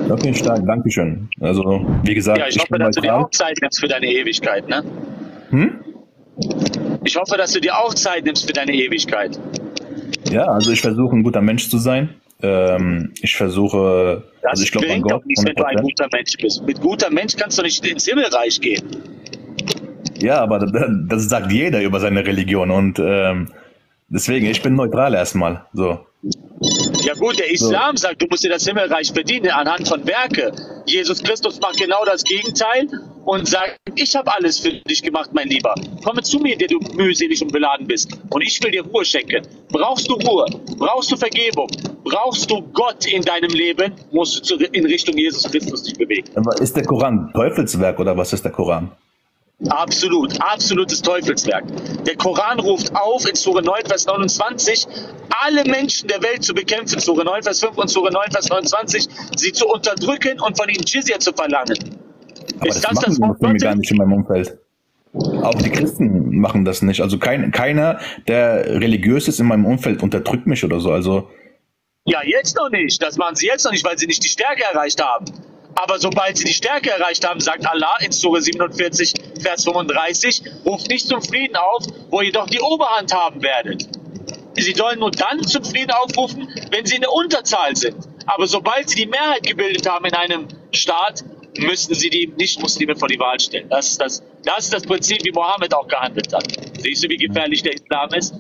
Okay, stark, Dankeschön. Also, wie gesagt, Ja, ich ich hoffe, bin dass du dir neutral. auch Zeit nimmst für deine Ewigkeit, ne? Hm? Ich hoffe, dass du dir auch Zeit nimmst für deine Ewigkeit. Ja, also ich versuche ein guter Mensch zu sein. Ich versuche, also Das ich glaube an bringt doch Gott, nichts, wenn du ein 100%. guter Mensch bist. Mit guter Mensch kannst du nicht ins Himmelreich gehen. Ja, aber das sagt jeder über seine Religion und deswegen, ich bin neutral erstmal. So. Ja gut, der So. Islam sagt, du musst dir das Himmelreich verdienen anhand von Werke. Jesus Christus macht genau das Gegenteil und sagt, ich habe alles für dich gemacht, mein Lieber. Komme zu mir, der du mühselig und beladen bist. Und ich will dir Ruhe schenken. Brauchst du Ruhe? Brauchst du Vergebung? Brauchst du Gott in deinem Leben? Musst du in Richtung Jesus Christus dich bewegen. Aber ist der Koran Teufelswerk oder was ist der Koran? Absolut, absolutes Teufelswerk. Der Koran ruft auf in Sure 9, Vers 29, alle Menschen der Welt zu bekämpfen, Sure 9, Vers 5 und Sure 9, Vers 29, sie zu unterdrücken und von ihnen Jizya zu verlangen. Aber Ist das das machen das die Wort Muslime gar Gottes? nicht in meinem Umfeld. Auch die Christen machen das nicht. Also keiner, der religiös ist in meinem Umfeld, unterdrückt mich oder so. Also, Ja, jetzt noch nicht. Das machen sie jetzt noch nicht, weil sie nicht die Stärke erreicht haben. Aber sobald sie die Stärke erreicht haben, sagt Allah in Sure 47, Vers 35, ruft nicht zum Frieden auf, wo ihr doch die Oberhand haben werdet. Sie sollen nur dann zum Frieden aufrufen, wenn sie in der Unterzahl sind. Aber sobald sie die Mehrheit gebildet haben in einem Staat, müssen sie die Nicht-Muslime vor die Wahl stellen. Das ist das Prinzip, wie Mohammed auch gehandelt hat. Siehst du, wie gefährlich der Islam ist?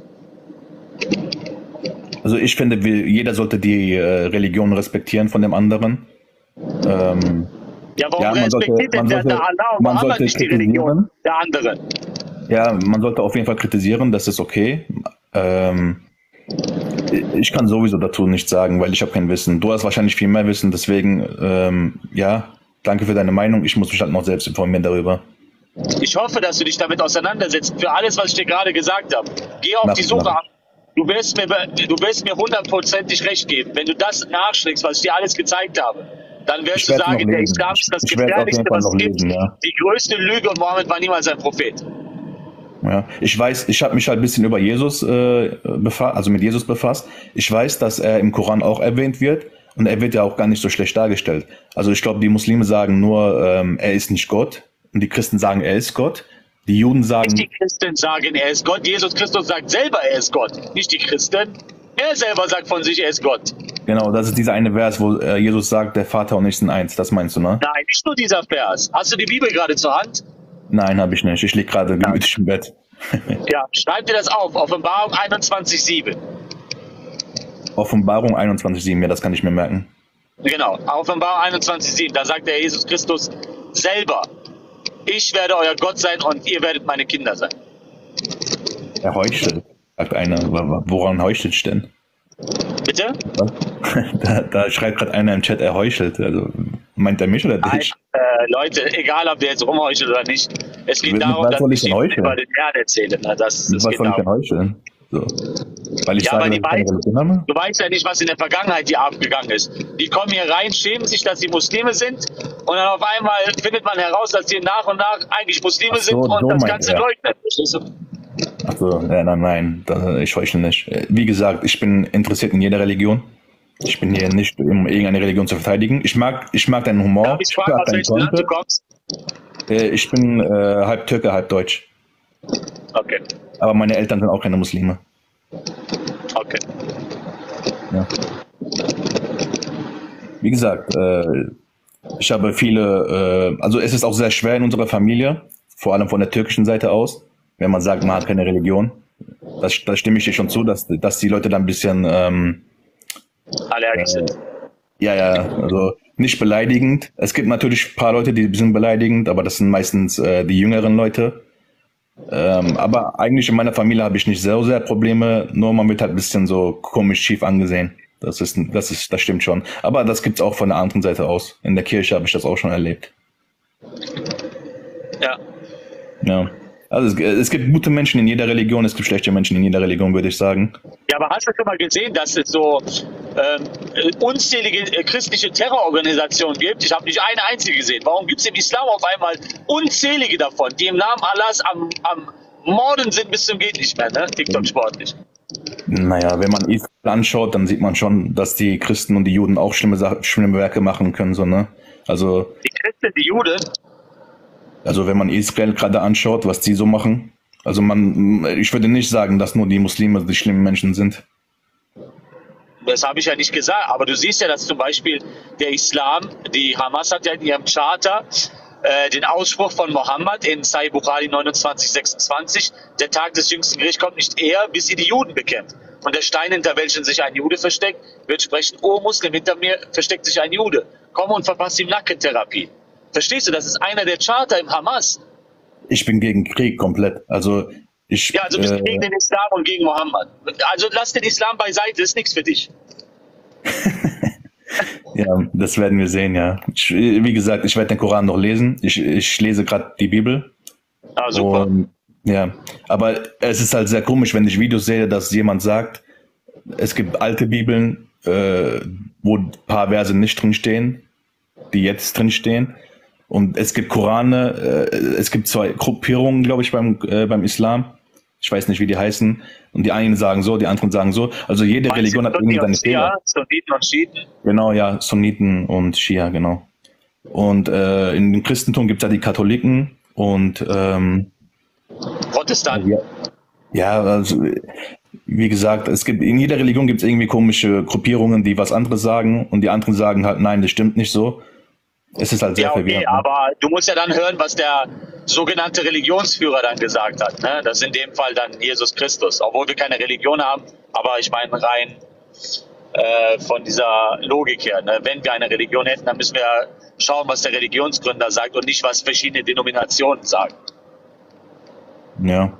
also ich finde, jeder sollte die Religion respektieren von dem anderen. Ja, warum Ja, respektiert denn der Allah und man Mohammed sollte nicht die Religion kritisieren. der anderen? Ja, man sollte auf jeden Fall kritisieren, das ist okay. Ich kann sowieso dazu nichts sagen, weil ich habe kein Wissen. Du hast wahrscheinlich viel mehr Wissen, deswegen, ja, danke für deine Meinung. Ich muss mich halt noch selbst informieren darüber. Ich hoffe, dass du dich damit auseinandersetzt. Für alles, was ich dir gerade gesagt habe. Geh auf Mach die ich, Suche mach an. Du wirst mir hundertprozentig recht geben. Wenn du das nachschlägst, was ich dir alles gezeigt habe, dann wirst Ich du werde noch sagen, der lesen. Islam ist das Ich werde auf jeden Gefährlichste, Fall was noch es gibt. lesen, ja. Die größte Lüge und Mohammed war niemals ein Prophet. Ja, ich weiß, ich habe mich halt ein bisschen über Jesus also mit Jesus befasst. Ich weiß, dass er im Koran auch erwähnt wird und er wird ja auch gar nicht so schlecht dargestellt. Also ich glaube, die Muslime sagen nur, er ist nicht Gott und die Christen sagen, er ist Gott. Die Juden Nicht sagen, die Christen sagen, er ist Gott. Jesus Christus sagt selber, er ist Gott. Nicht die Christen. Er selber sagt von sich, er ist Gott. genau, das ist dieser eine Vers, wo Jesus sagt, der Vater und ich sind eins. Das meinst du, ne? Nein, nicht nur dieser Vers. Hast du die Bibel gerade zur Hand? Nein, habe ich nicht. Ich lieg gerade gemütlich im Bett. Ja, schreib dir das auf. Offenbarung 21,7. Offenbarung 21,7, ja, das kann ich mir merken. Genau, Offenbarung 21,7. Da sagt der Jesus Christus selber, ich werde euer Gott sein und ihr werdet meine Kinder sein. Er heuchelt, sagt einer. Woran heuchelt ich denn? Bitte? Was? Da schreibt gerade einer im Chat, er heuchelt. Also, meint er mich oder Nein, dich? Leute, egal ob der jetzt rumheuchelt oder nicht, es geht darum, Was dass soll ich ich denn ihnen heucheln? über den Herrn erzähle. Na, das Was geht soll ich denn darum. heucheln? So. Weil ich Ja, sage, aber dass ich keine Religion habe? du weißt ja nicht, was in der Vergangenheit hier abgegangen ist. Die kommen hier rein, schämen sich, dass sie Muslime sind und dann auf einmal findet man heraus, dass sie nach und nach eigentlich Muslime Ach so, sind und so das meint Ganze er. leugnen. Verstehst du? Achso, nein, ich heuchle nicht. Wie gesagt, ich bin interessiert in jeder Religion. Ich bin hier nicht, um irgendeine Religion zu verteidigen. Ich mag deinen Humor. Darf ich fragen, mag aus deinen welchem Land du Content. kommst? Ich bin halb Türke, halb Deutsch. Okay, Aber meine Eltern sind auch keine Muslime. okay. Ja. Wie gesagt, ich habe viele, also es ist auch sehr schwer in unserer Familie, vor allem von der türkischen Seite aus, wenn man sagt, man hat keine Religion. Da stimme ich dir schon zu, dass die Leute da ein bisschen, Allergisch sind. ja, also nicht beleidigend. Es gibt natürlich ein paar Leute, die sind beleidigend, aber das sind meistens die jüngeren Leute. Aber eigentlich in meiner Familie habe ich nicht so sehr Probleme, nur man wird halt ein bisschen so komisch schief angesehen. Das stimmt schon. Aber das gibt's auch von der anderen Seite aus. In der Kirche habe ich das auch schon erlebt. Ja. Ja. Also es gibt gute Menschen in jeder Religion, es gibt schlechte Menschen in jeder Religion, würde ich sagen. Ja, aber hast du schon mal gesehen, dass es so unzählige christliche Terrororganisationen gibt? Ich habe nicht eine einzige gesehen. Warum gibt es im Islam auf einmal unzählige davon, die im Namen Allahs am Morden sind bis zum geht nicht mehr, ne? TikTok sportlich. Naja, wenn man Israel anschaut, dann sieht man schon, dass die Christen und die Juden auch schlimme Werke machen können, so, ne? Also, Die Christen, die Juden, also wenn man Israel gerade anschaut, was die so machen, also ich würde nicht sagen, dass nur die Muslime die schlimmen Menschen sind. das habe ich ja nicht gesagt, aber du siehst ja, dass zum Beispiel der Islam, die Hamas hat ja in ihrem Charter den Ausspruch von Mohammed in Sahih Bukhari 29,26, der Tag des jüngsten Gerichts kommt nicht eher, bis ihr die Juden bekennt. Und der Stein, hinter welchem sich ein Jude versteckt, wird sprechen, oh Muslim, hinter mir versteckt sich ein Jude. Komm und verpasst ihm Nackentherapie. Verstehst du, das ist einer der Charter im Hamas. Ich bin gegen Krieg komplett. Also Ja, also bist du gegen den Islam und gegen Mohammed. Also lass den Islam beiseite, ist nichts für dich. ja, das werden wir sehen, ja. Wie gesagt, ich werde den Koran noch lesen. Ich lese gerade die Bibel. Ah, super. Und, ja, aber es ist halt sehr komisch, wenn ich Videos sehe, dass jemand sagt, es gibt alte Bibeln, wo ein paar Verse nicht drinstehen, die jetzt drinstehen. Und es gibt Korane, es gibt zwei Gruppierungen, glaube ich, beim Islam. Ich weiß nicht, wie die heißen. Und die einen sagen so, die anderen sagen so. Also jede Religion hat irgendwie seine Fehler. Sunniten und Schiiten. Genau, ja, Sunniten und Schia, genau. Und in dem Christentum gibt es ja die Katholiken und Protestanten. ja, also wie gesagt, in jeder Religion gibt es irgendwie komische Gruppierungen, die was anderes sagen und die anderen sagen halt, nein, das stimmt nicht so. Es ist halt sehr verwirrend. Ja, okay, aber du musst ja dann hören, was der sogenannte Religionsführer dann gesagt hat. Ne? Das ist in dem Fall dann Jesus Christus. Obwohl wir keine Religion haben, aber ich meine rein von dieser Logik her. Ne? Wenn wir eine Religion hätten, dann müssen wir schauen, was der Religionsgründer sagt und nicht, was verschiedene Denominationen sagen. Ja.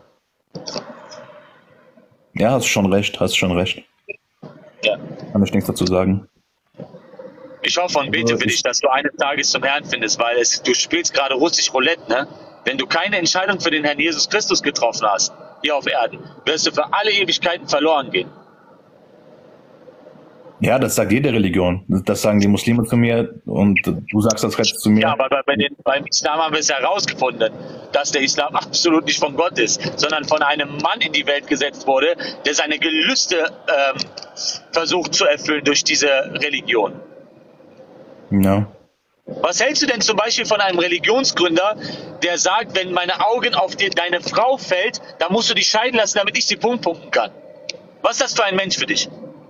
Ja, hast schon recht. Ja. Kann ich nichts dazu sagen. Ich hoffe und bete für dich, dass du eines Tages zum Herrn findest, weil du spielst gerade russisch Roulette, ne? Wenn du keine Entscheidung für den Herrn Jesus Christus getroffen hast, hier auf Erden, wirst du für alle Ewigkeiten verloren gehen. Ja, das sagt jede Religion. Das sagen die Muslime zu mir und du sagst das Recht zu mir. Ja, aber beim Islam haben wir es herausgefunden, dass der Islam absolut nicht von Gott ist, sondern von einem Mann in die Welt gesetzt wurde, der seine Gelüste versucht zu erfüllen durch diese Religion. Ja. Was hältst du denn zum Beispiel von einem Religionsgründer, der sagt, wenn meine Augen auf deine Frau fällt, dann musst du die scheiden lassen, damit ich sie punkten kann? Was ist das für ein Mensch für dich?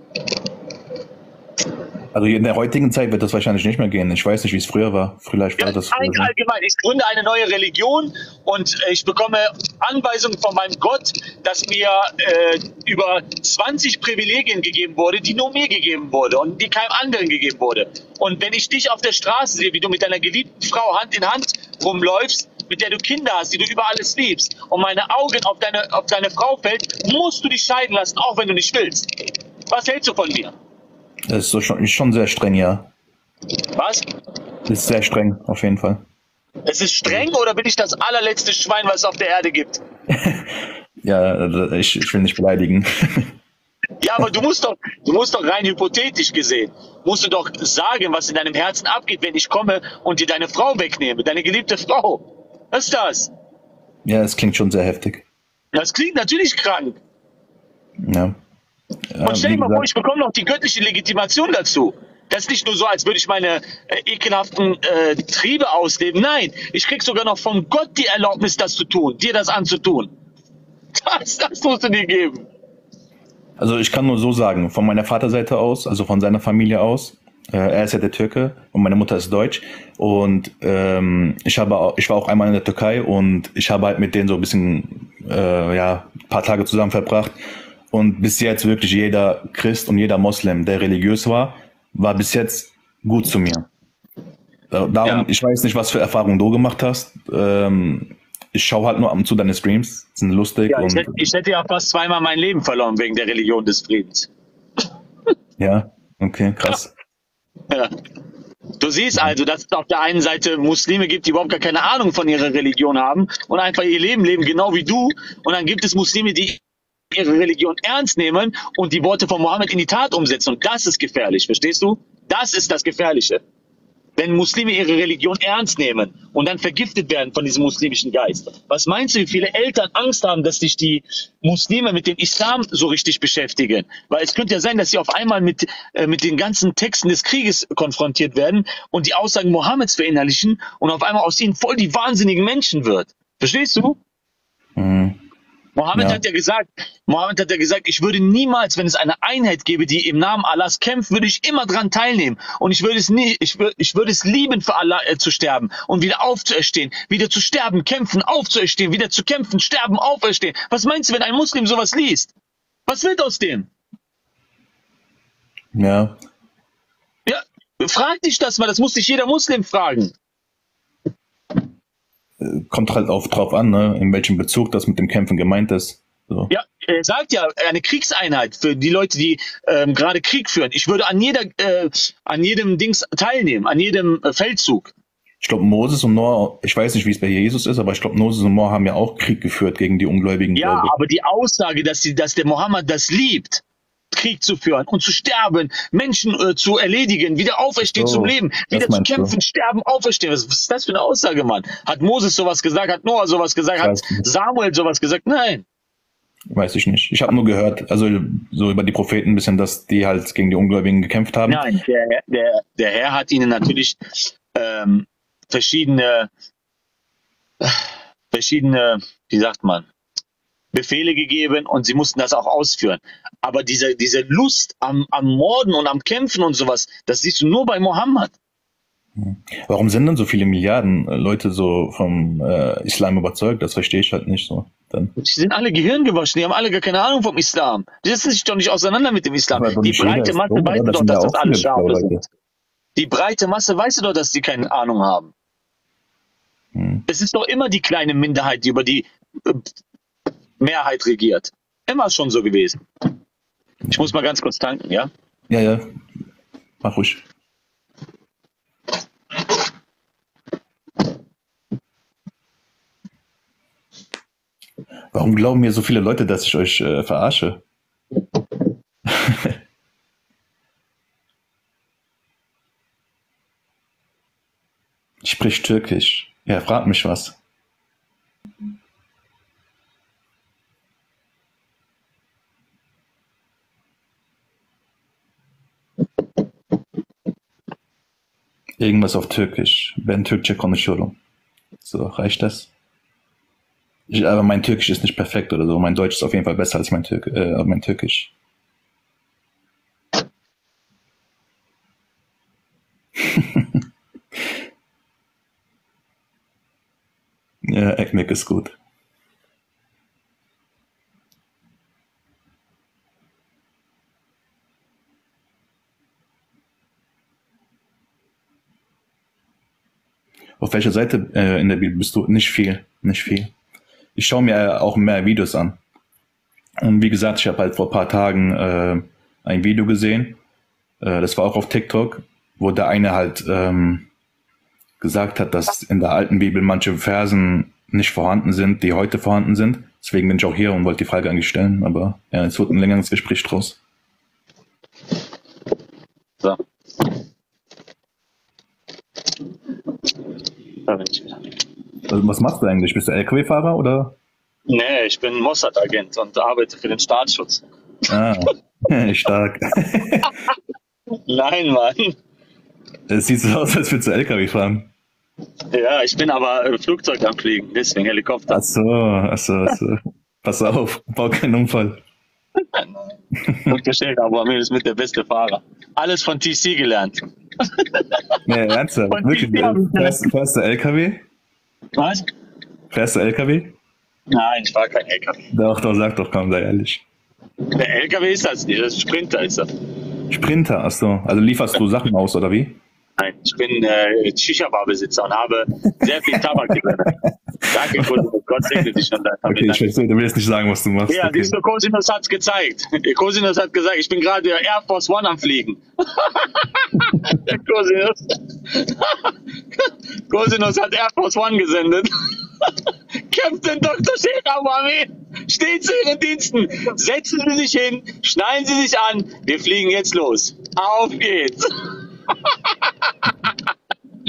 Also in der heutigen Zeit wird das wahrscheinlich nicht mehr gehen. Ich weiß nicht, wie es früher war. Vielleicht war das früher so. Allgemein, ich gründe eine neue Religion und ich bekomme Anweisungen von meinem Gott, dass mir über 20 Privilegien gegeben wurde, die nur mir gegeben wurde und die keinem anderen gegeben wurde. Und wenn ich dich auf der Straße sehe, wie du mit deiner geliebten Frau Hand in Hand rumläufst, mit der du Kinder hast, die du über alles liebst, und meine Augen auf deine Frau fällt, musst du dich scheiden lassen, auch wenn du nicht willst. Was hältst du von mir? Das ist so schon sehr streng, ja. Was? Das ist sehr streng, auf jeden Fall. Es ist streng oder bin ich das allerletzte Schwein, was es auf der Erde gibt? Ja, ich will nicht beleidigen. Ja, aber du musst doch rein hypothetisch gesehen, musst du doch sagen, was in deinem Herzen abgeht, wenn ich komme und dir deine Frau wegnehme, deine geliebte Frau. Was ist das? Ja, es klingt schon sehr heftig. Das klingt natürlich krank. Ja. Und stell dir mal vor, ich bekomme noch die göttliche Legitimation dazu. Das ist nicht nur so, als würde ich meine ekelhaften Triebe ausleben. Nein, ich krieg sogar noch von Gott die Erlaubnis, das zu tun, dir das anzutun. Das musst du dir geben. Also ich kann nur so sagen, von meiner Vaterseite aus, also von seiner Familie aus, er ist ja der Türke und meine Mutter ist Deutsch und ich war auch einmal in der Türkei und ich habe halt mit denen so ein bisschen, ein paar Tage zusammen verbracht. Und bis jetzt wirklich jeder Christ und jeder Moslem, der religiös war bis jetzt gut zu mir. Darum, Ich weiß nicht, was für Erfahrungen du gemacht hast. Ich schaue halt nur ab und zu deine Streams, sind lustig. Ja, ich hätte ja fast zweimal mein Leben verloren wegen der Religion des Friedens. Ja, okay, krass. Ja. Du siehst also, dass es auf der einen Seite Muslime gibt, die überhaupt gar keine Ahnung von ihrer Religion haben und einfach ihr Leben leben, genau wie du. Und dann gibt es Muslime, die ihre Religion ernst nehmen und die Worte von Mohammed in die Tat umsetzen. Und das ist gefährlich, verstehst du? Das ist das Gefährliche. wenn Muslime ihre Religion ernst nehmen und dann vergiftet werden von diesem muslimischen Geist. Was meinst du, wie viele Eltern Angst haben, dass sich die Muslime mit dem Islam so richtig beschäftigen? Weil es könnte ja sein, dass sie auf einmal mit den ganzen Texten des Krieges konfrontiert werden und die Aussagen Mohammeds verinnerlichen und auf einmal aus ihnen voll die wahnsinnigen Menschen wird. Verstehst du? Mhm. Mohammed hat ja gesagt, ich würde niemals, wenn es eine Einheit gäbe, die im Namen Allahs kämpft, würde ich immer dran teilnehmen. Und ich würde es lieben, für Allah zu sterben und wieder aufzuerstehen, wieder zu sterben, kämpfen, aufzuerstehen, wieder zu kämpfen, sterben, auferstehen. Was meinst du, wenn ein Muslim sowas liest? Was wird aus dem? Ja. Ja, frag dich das mal, das muss sich jeder Muslim fragen. Kommt halt drauf an, ne, in welchem Bezug das mit dem Kämpfen gemeint ist. So. Ja, er sagt ja, eine Kriegseinheit für die Leute, die gerade Krieg führen. Ich würde an jedem Dings teilnehmen, an jedem Feldzug. Ich glaube, Moses und Noah, ich weiß nicht, wie es bei Jesus ist, aber ich glaube, Moses und Noah haben ja auch Krieg geführt gegen die Ungläubigen. Ja, aber die Aussage, dass der Mohammed das liebt, Krieg zu führen und zu sterben, Menschen zu erledigen, wieder auferstehen zum Leben, wieder zu kämpfen, sterben, auferstehen. Was ist das für eine Aussage, Mann? Hat Moses sowas gesagt? Hat Noah sowas gesagt? Hat Samuel sowas gesagt? Nein. Weiß ich nicht. Ich habe nur gehört, also so über die Propheten ein bisschen, dass die halt gegen die Ungläubigen gekämpft haben. Nein, der Herr hat ihnen natürlich verschiedene, wie sagt man, Befehle gegeben und sie mussten das auch ausführen. Aber diese Lust am Morden und am Kämpfen und sowas, das siehst du nur bei Mohammed. Warum sind denn so viele Milliarden Leute so vom Islam überzeugt? Das verstehe ich halt nicht so. Dann. Die sind alle gehirngewaschen, die haben alle gar keine Ahnung vom Islam. Die setzen sich doch nicht auseinander mit dem Islam. Die breite Masse weiß doch, dass das alle Schafe sind. Die breite Masse weiß doch, dass die keine Ahnung haben. Es ist doch immer die kleine Minderheit, die über die Mehrheit regiert. Immer schon so gewesen. Ich muss mal ganz kurz tanken, ja? Ja. Mach ruhig. Warum glauben mir so viele Leute, dass ich euch verarsche? Ich sprich Türkisch. Ja, frag mich was. Irgendwas auf Türkisch. Ben Türkçe konuşuyorum. So, reicht das? Aber mein Türkisch ist nicht perfekt oder so. Mein Deutsch ist auf jeden Fall besser als mein Türkisch. Ja, Ekmek ist gut. Auf welcher Seite in der Bibel bist du? Nicht viel. Ich schaue mir auch mehr Videos an. Und wie gesagt, ich habe halt vor ein paar Tagen ein Video gesehen. Das war auch auf TikTok, wo der eine halt gesagt hat, dass in der alten Bibel manche Versen nicht vorhanden sind, die heute vorhanden sind. Deswegen bin ich auch hier und wollte die Frage eigentlich stellen. Aber ja, es wird ein längeres Gespräch draus. So. Da bin ich wieder. Also was machst du eigentlich? Bist du LKW-Fahrer oder? Nee, ich bin Mossad-Agent und arbeite für den Staatsschutz. Ah, stark. Nein, Mann. Es sieht so aus, als würdest du LKW fahren. Ja, ich bin aber Flugzeug am Fliegen, deswegen Helikopter. Ach so. Pass auf, bau keinen Unfall. Dr. Sheikh Abu Amir ist mit der beste Fahrer. Alles von TC gelernt. Nee, ernsthaft? Wirklich? Fährst du LKW? Was? Fährst du LKW? Nein, ich fahre kein LKW. Doch, sag doch, komm, sei ehrlich. Der LKW ist das nicht, das ist Sprinter ist das. Sprinter, ach so. Also lieferst du Sachen aus, oder wie? Nein, ich bin Shisha-Bar-Besitzer und habe sehr viel Tabak gewinnen. Danke, Gott segne dich schon. Okay, ich verstehe, du willst nicht sagen, was du machst. Ja, okay. siehst du, Cosinos hat's gezeigt. Cosinos hat gesagt, ich bin gerade Air Force One am Fliegen. Cosinos hat Air Force One gesendet. Captain Dr. Sheikh Abu Amir steht zu Ihren Diensten. Setzen Sie sich hin, schnallen Sie sich an. Wir fliegen jetzt los. Auf geht's.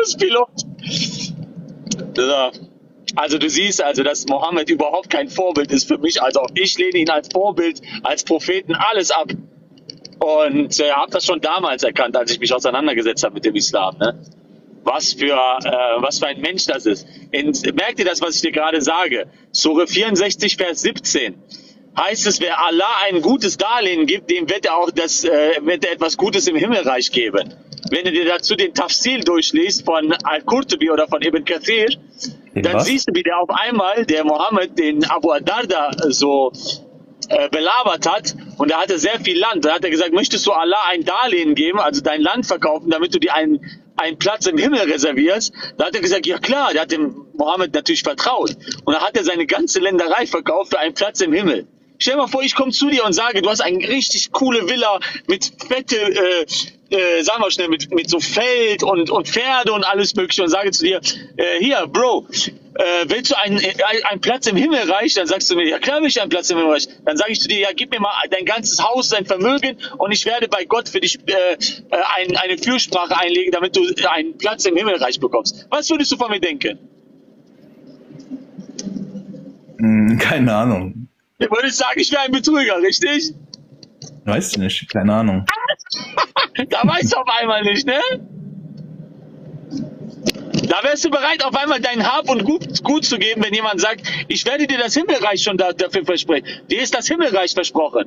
Großpilot. So. Also du siehst also, dass Mohammed überhaupt kein Vorbild ist für mich. Also ich lehne ihn als Vorbild, als Propheten, alles ab. Und habe das schon damals erkannt, als ich mich auseinandergesetzt habe mit dem Islam. Ne? Was für ein Mensch das ist. Merkt ihr das, was ich dir gerade sage? Sure 64, Vers 17. Heißt es, wer Allah ein gutes Darlehen gibt, dem wird er auch wird er etwas Gutes im Himmelreich geben. Wenn du dir dazu den Tafsil durchliest von Al-Qurtubi oder von Ibn Kathir, dann siehst du, wie der auf einmal, der Mohammed, den Abu Darda so belabert hat, und er hatte sehr viel Land. Da hat er gesagt, möchtest du Allah ein Darlehen geben, also dein Land verkaufen, damit du dir einen Platz im Himmel reservierst? Da hat er gesagt, ja klar, der hat dem Mohammed natürlich vertraut. Und da hat er seine ganze Länderei verkauft für einen Platz im Himmel. Stell dir mal vor, ich komme zu dir und sage, du hast eine richtig coole Villa mit fette, sagen wir schnell, mit so Feld und Pferde und alles mögliche, und sage zu dir, hier, Bro, willst du einen Platz im Himmelreich? Dann sagst du mir, ja klar will ich einen Platz im Himmelreich. Dann sage ich zu dir, ja, gib mir mal dein ganzes Haus, dein Vermögen, und ich werde bei Gott für dich eine Fürsprache einlegen, damit du einen Platz im Himmelreich bekommst. Was würdest du von mir denken? Keine Ahnung. Du würdest sagen, ich wäre ein Betrüger, richtig? Weiß ich nicht, keine Ahnung. Da weißt du auf einmal nicht, ne? Da wärst du bereit, auf einmal dein Hab und Gut zu geben, wenn jemand sagt, ich werde dir das Himmelreich schon dafür versprechen. Dir ist das Himmelreich versprochen.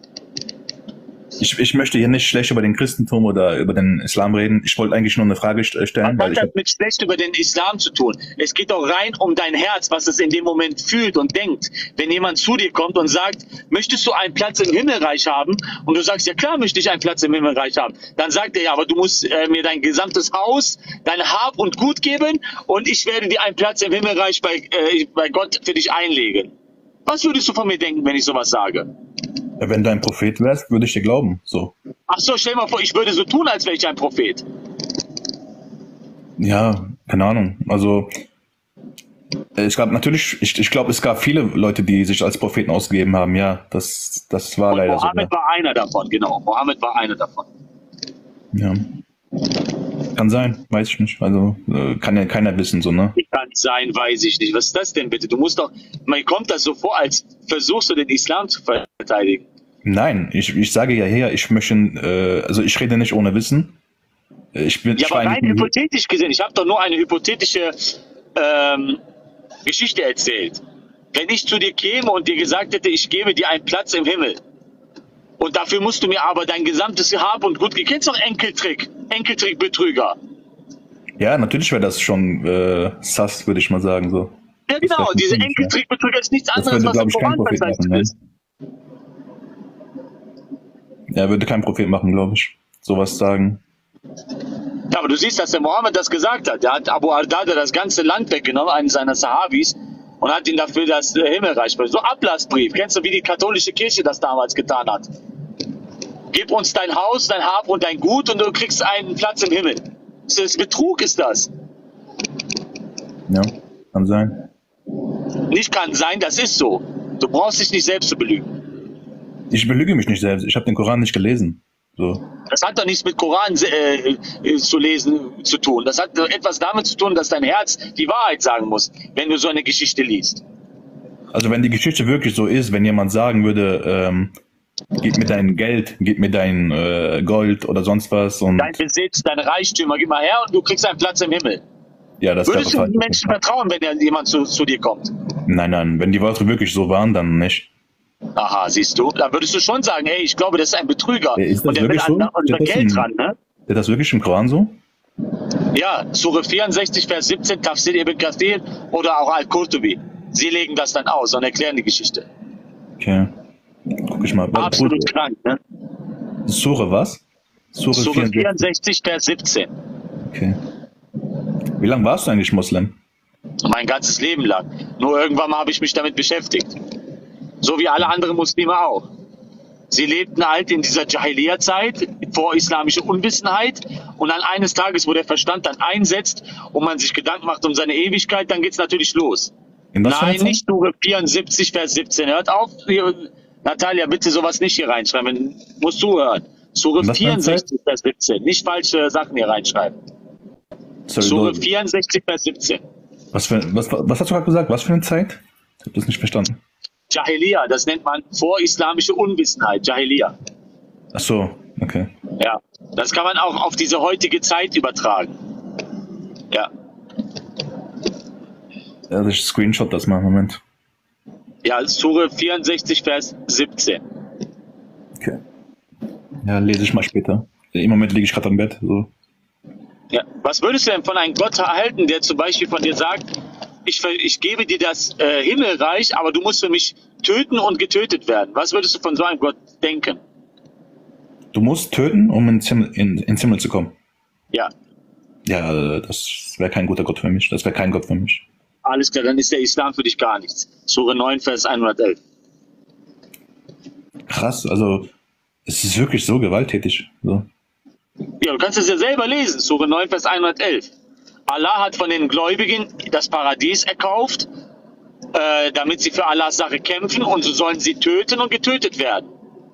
Ich möchte hier nicht schlecht über den Christentum oder über den Islam reden. Ich wollte eigentlich nur eine Frage stellen. Was hat das mit schlecht über den Islam zu tun? Es geht doch rein um dein Herz, was es in dem Moment fühlt und denkt. Wenn jemand zu dir kommt und sagt, möchtest du einen Platz im Himmelreich haben? Und du sagst, ja klar möchte ich einen Platz im Himmelreich haben. Dann sagt er, ja, aber du musst mir dein gesamtes Haus, dein Hab und Gut geben, und ich werde dir einen Platz im Himmelreich bei Gott für dich einlegen. Was würdest du von mir denken, wenn ich sowas sage? Wenn du ein Prophet wärst, würde ich dir glauben. So. Ach so, stell dir mal vor, ich würde so tun, als wäre ich ein Prophet. Ja, keine Ahnung. Also ich glaube natürlich, ich glaube, es gab viele Leute, die sich als Propheten ausgegeben haben. Ja, das war leider so. Mohammed war einer davon, genau. Mohammed war einer davon. Ja. Kann sein, weiß ich nicht. Also kann ja keiner wissen, so, ne? Kann sein, weiß ich nicht. Was ist das denn bitte? Du musst doch, mir kommt das so vor, als versuchst du den Islam zu verteidigen. Nein, ich sage ja her, ich möchte, also ich rede nicht ohne Wissen. Aber rein hypothetisch gesehen, ich habe doch nur eine hypothetische Geschichte erzählt. Wenn ich zu dir käme und dir gesagt hätte, ich gebe dir einen Platz im Himmel, und dafür musst du mir aber dein gesamtes Hab und Gut, du kennst doch Enkeltrick-Betrüger. Ja, natürlich wäre das schon sass, würde ich mal sagen. So. Ja genau, diese Enkeltrick-Betrüger ist nichts anderes, was im Koran verzeichnet ist. Er würde kein Prophet machen, glaube ich. Sowas sagen. Ja, aber du siehst, dass der Mohammed das gesagt hat. Der hat Abu Darda das ganze Land weggenommen, einen seiner Sahabis, und hat ihn dafür das Himmelreich bekommen. So Ablassbrief. Kennst du, wie die katholische Kirche das damals getan hat? Gib uns dein Haus, dein Hab und dein Gut, und du kriegst einen Platz im Himmel. Das ist Betrug, ist das. Ja, kann sein. Nicht kann sein, das ist so. Du brauchst dich nicht selbst zu belügen. Ich belüge mich nicht selbst. Ich habe den Koran nicht gelesen. So. Das hat doch nichts mit Koran zu lesen zu tun. Das hat etwas damit zu tun, dass dein Herz die Wahrheit sagen muss, wenn du so eine Geschichte liest. Also wenn die Geschichte wirklich so ist, wenn jemand sagen würde, gib mir dein Geld, gib mir dein Gold oder sonst was. Und dein Besitz, deine Reichtümer, gib mal her und du kriegst einen Platz im Himmel. Ja, das Würdest du den Menschen vertrauen, wenn jemand zu dir kommt? Nein, wenn die Worte wirklich so waren, dann nicht. Aha, siehst du, dann würdest du schon sagen, ey, ich glaube, das ist ein Betrüger. Und der will an unser Geld ran, ne? Ist das wirklich im Koran so? Ja, Sure 64, Vers 17, Tafsir Ibn Kathir oder auch Al-Qurtubi. Sie legen das dann aus und erklären die Geschichte. Okay. Guck ich mal. Absolut krank, ne? Sure was? Sure 64, Vers 17. Okay. Wie lange warst du eigentlich Muslim? Mein ganzes Leben lang. Nur irgendwann mal habe ich mich damit beschäftigt. So wie alle anderen Muslime auch. Sie lebten halt in dieser Jahiliya-Zeit, vor islamischer Unwissenheit, und dann eines Tages, wo der Verstand dann einsetzt und man sich Gedanken macht um seine Ewigkeit, dann geht's natürlich los. Nein, nicht Sure 74, Vers 17. Hört auf, Natalia, bitte sowas nicht hier reinschreiben. Du musst zuhören. Sure 64, Vers 17. Nicht falsche Sachen hier reinschreiben. Sorry, Sure 64, Vers 17. was hast du gerade gesagt? Was für eine Zeit? Ich habe das nicht verstanden. Jahiliya, das nennt man vorislamische Unwissenheit, Jahiliya. Ach so, okay. Ja, das kann man auch auf diese heutige Zeit übertragen. Ja, Ja, ich screenshot das mal, Moment. ja, Sure 64, Vers 17. Okay. Ja, lese ich mal später. Im Moment liege ich gerade am Bett. So. Ja. Was würdest du denn von einem Gott erhalten, der zum Beispiel von dir sagt, ich gebe dir das Himmelreich, aber du musst für mich töten und getötet werden? Was würdest du von so einem Gott denken? Du musst töten, um ins Himmel zu kommen. Ja, Ja, das wäre kein guter Gott für mich. Das wäre kein Gott für mich. alles klar, dann ist der Islam für dich gar nichts. Sure 9, Vers 111. Krass, also es ist wirklich so gewalttätig. So. Ja, du kannst es ja selber lesen, Sure 9, Vers 111. Allah hat von den Gläubigen das Paradies erkauft, damit sie für Allahs Sache kämpfen, und so sollen sie töten und getötet werden.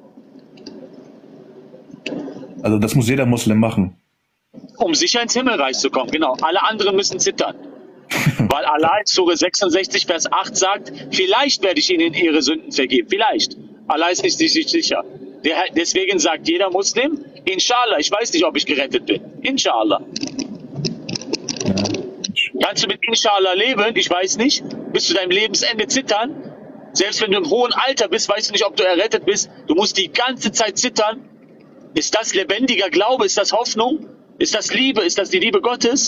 Also das muss jeder Muslim machen. Um sicher ins Himmelreich zu kommen, genau. Alle anderen müssen zittern. Weil Allah in Sure 66, Vers 8 sagt, vielleicht werde ich ihnen ihre Sünden vergeben. Vielleicht. Allah ist nicht sicher. Deswegen sagt jeder Muslim, Inshallah, ich weiß nicht, ob ich gerettet bin. Inshallah. Ja. Kannst du mit Inshallah leben? Ich weiß nicht. Bis zu deinem Lebensende zittern? Selbst wenn du im hohen Alter bist, weißt du nicht, ob du errettet bist. Du musst die ganze Zeit zittern. Ist das lebendiger Glaube? Ist das Hoffnung? Ist das Liebe? Ist das die Liebe Gottes?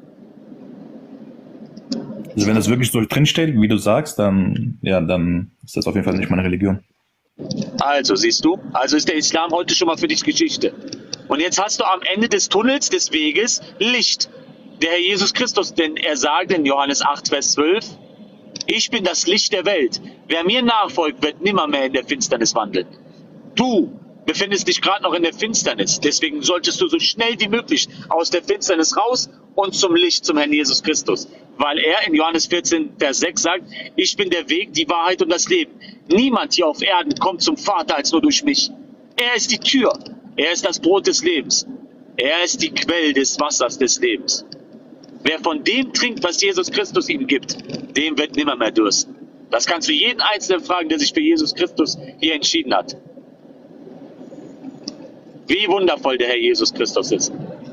Also wenn das wirklich so drinsteht, wie du sagst, dann ist das auf jeden Fall nicht meine Religion. Also, siehst du, also ist der Islam heute schon mal für dich Geschichte. Und jetzt hast du am Ende des Tunnels, des Weges, Licht. Der Herr Jesus Christus, denn er sagt in Johannes 8, Vers 12, ich bin das Licht der Welt. Wer mir nachfolgt, wird nimmermehr in der Finsternis wandeln. Du befindest dich gerade noch in der Finsternis. Deswegen solltest du so schnell wie möglich aus der Finsternis raus und zum Licht, zum Herrn Jesus Christus. Weil er in Johannes 14, Vers 6 sagt, ich bin der Weg, die Wahrheit und das Leben. Niemand hier auf Erden kommt zum Vater als nur durch mich. Er ist die Tür. Er ist das Brot des Lebens. Er ist die Quelle des Wassers des Lebens. Wer von dem trinkt, was Jesus Christus ihm gibt, dem wird nimmermehr dürsten. Das kannst du jeden Einzelnen fragen, der sich für Jesus Christus hier entschieden hat. Wie wundervoll der Herr Jesus Christus ist.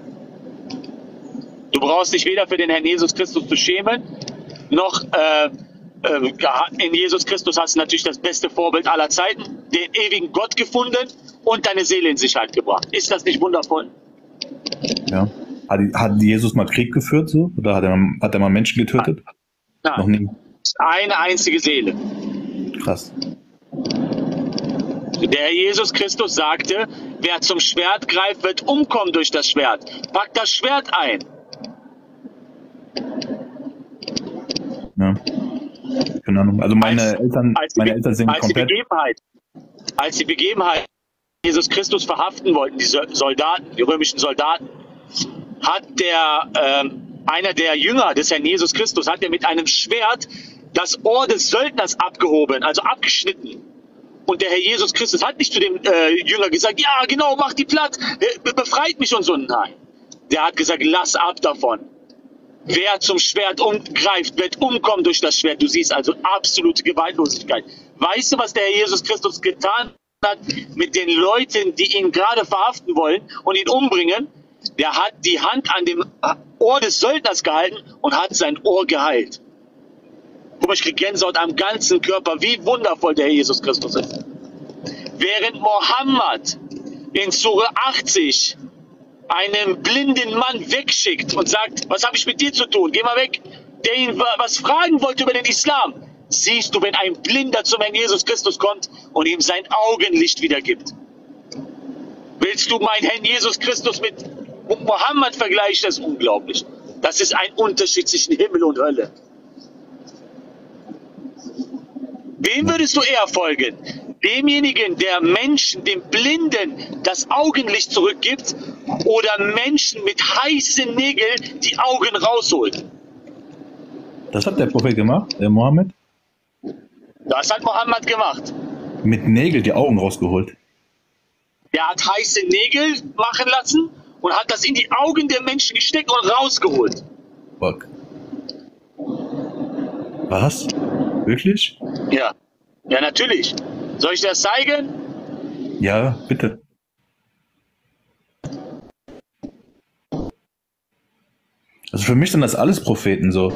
Du brauchst dich weder für den Herrn Jesus Christus zu schämen, noch in Jesus Christus hast du natürlich das beste Vorbild aller Zeiten, den ewigen Gott gefunden und deine Seele in Sicherheit gebracht. Ist das nicht wundervoll? Ja. Hat Jesus mal Krieg geführt so? Oder hat er mal Menschen getötet? Nein. Noch nie. Eine einzige Seele. Krass. Der Herr Jesus Christus sagte, wer zum Schwert greift, wird umkommen durch das Schwert. Pack das Schwert ein. Ja. Keine Ahnung. Also meine Eltern sind komplett. Als die Begebenheit Jesus Christus verhaften wollten, die römischen Soldaten, hat einer der Jünger des Herrn Jesus Christus, hat er mit einem Schwert das Ohr des Söldners abgehoben, also abgeschnitten. Und der Herr Jesus Christus hat nicht zu dem Jünger gesagt, ja genau, mach die platt, befreit mich und so. Nein, der hat gesagt, lass ab davon. Wer zum Schwert greift, wird umkommen durch das Schwert. Du siehst also absolute Gewaltlosigkeit. Weißt du, was der Herr Jesus Christus getan hat mit den Leuten, die ihn gerade verhaften wollen und ihn umbringen? Der hat die Hand an dem Ohr des Söldners gehalten und hat sein Ohr geheilt. Guck mal, ich kriege Gänsehaut am ganzen Körper, wie wundervoll der Herr Jesus Christus ist. Während Mohammed in Sure 80 einen blinden Mann wegschickt und sagt, was habe ich mit dir zu tun, geh mal weg, der ihn was fragen wollte über den Islam, siehst du, wenn ein Blinder zum Herrn Jesus Christus kommt und ihm sein Augenlicht wiedergibt. Willst du meinen Herrn Jesus Christus mit Mohammed vergleichen? Das ist unglaublich. Das ist ein Unterschied zwischen Himmel und Hölle. Wem würdest du eher folgen? Demjenigen, der Menschen, dem Blinden, das Augenlicht zurückgibt, oder Menschen mit heißen Nägeln die Augen rausholt? Das hat der Prophet gemacht, der Mohammed? Das hat Mohammed gemacht. Mit Nägeln die Augen rausgeholt. Der hat heiße Nägel machen lassen und hat das in die Augen der Menschen gesteckt und rausgeholt. Fuck. Was? Wirklich? Ja. Ja, natürlich. Soll ich das zeigen? Ja, bitte. Also für mich sind das alles Propheten so.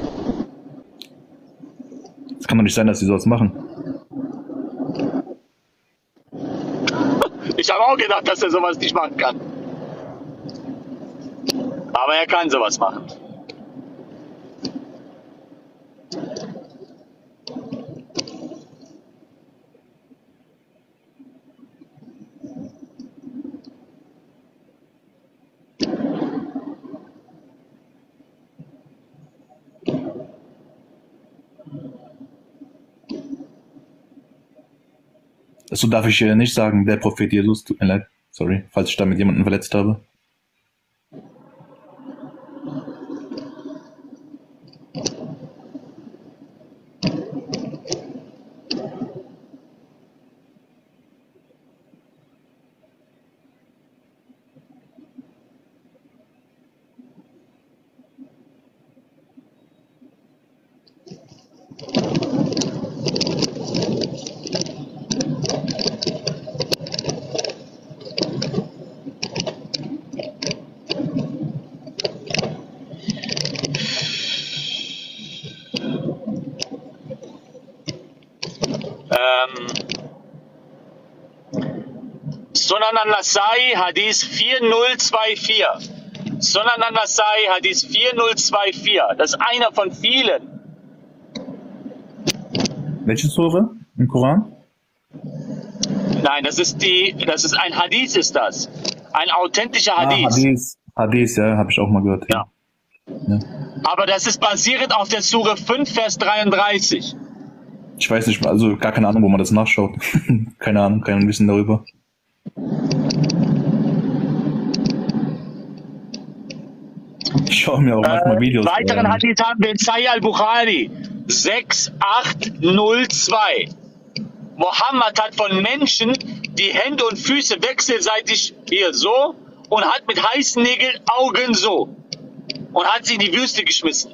Es kann doch nicht sein, dass sie sowas machen. Ich habe auch gedacht, dass er sowas nicht machen kann. Aber er kann sowas machen. So darf ich nicht sagen, der Prophet Jesus, tut mir leid. Sorry, falls ich damit jemanden verletzt habe. Sunan an-Nasai, Hadith 4024. Sunan an-Nasai, Hadith 4024. Das ist einer von vielen. Welche Sure im Koran? Nein, das ist ein Hadith, ist das. Ein authentischer Hadith. Hadith, ja, habe ich auch mal gehört. Ja. Ja. Aber das ist basierend auf der Sure 5, Vers 33. Ich weiß nicht, also gar keine Ahnung, wo man das nachschaut. Keine Ahnung, kein Wissen darüber. Ich schaue mir auch manchmal Videos an. Weiteren Hadith haben wir in Sahih al-Bukhari 6802. Mohammed hat von Menschen die Hände und Füße wechselseitig hier so und hat mit heißen Nägeln Augen so und hat sie in die Wüste geschmissen.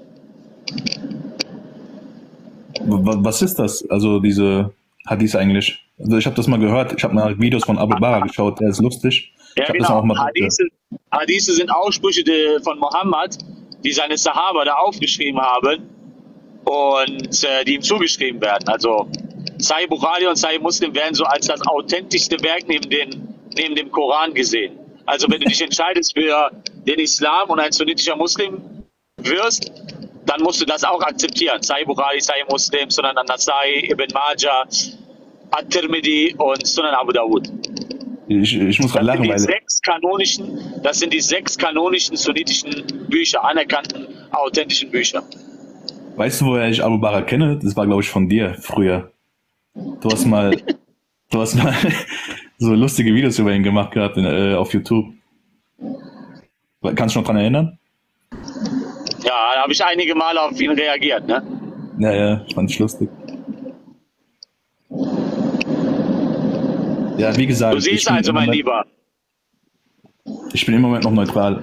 Was ist das? Also diese Hadith eigentlich? Also ich habe das mal gehört, ich habe mal Videos von Abu Bakr geschaut, der ist lustig. Ja, genau. Hadithe sind Aussprüche von Mohammed, die seine Sahaba da aufgeschrieben haben und die ihm zugeschrieben werden. Also Sahih Bukhari und Sahih Muslim werden so als das authentischste Werk neben dem Koran gesehen. Also wenn du dich entscheidest für den Islam und ein sunnitischer Muslim wirst, dann musst du das auch akzeptieren. Sahih Bukhari, Sahih Muslim, Sunan an-Nasai, Ibn Majah, At-Tirmidhi und Sunan Abu Dawud. Ich muss gerade lachen, weil das sind die 6 kanonischen sunnitischen Bücher, anerkannten, authentischen Bücher. Weißt du, woher ich Abu Bakr kenne? Das war, glaube ich, von dir früher. Du hast mal so lustige Videos über ihn gemacht gehabt auf YouTube. Kannst du dich noch dran erinnern? Ja, da habe ich einige Male auf ihn reagiert, ne? Ja, fand ich lustig. Ja, wie gesagt. Du siehst also, mein Lieber. Ich bin im Moment noch neutral.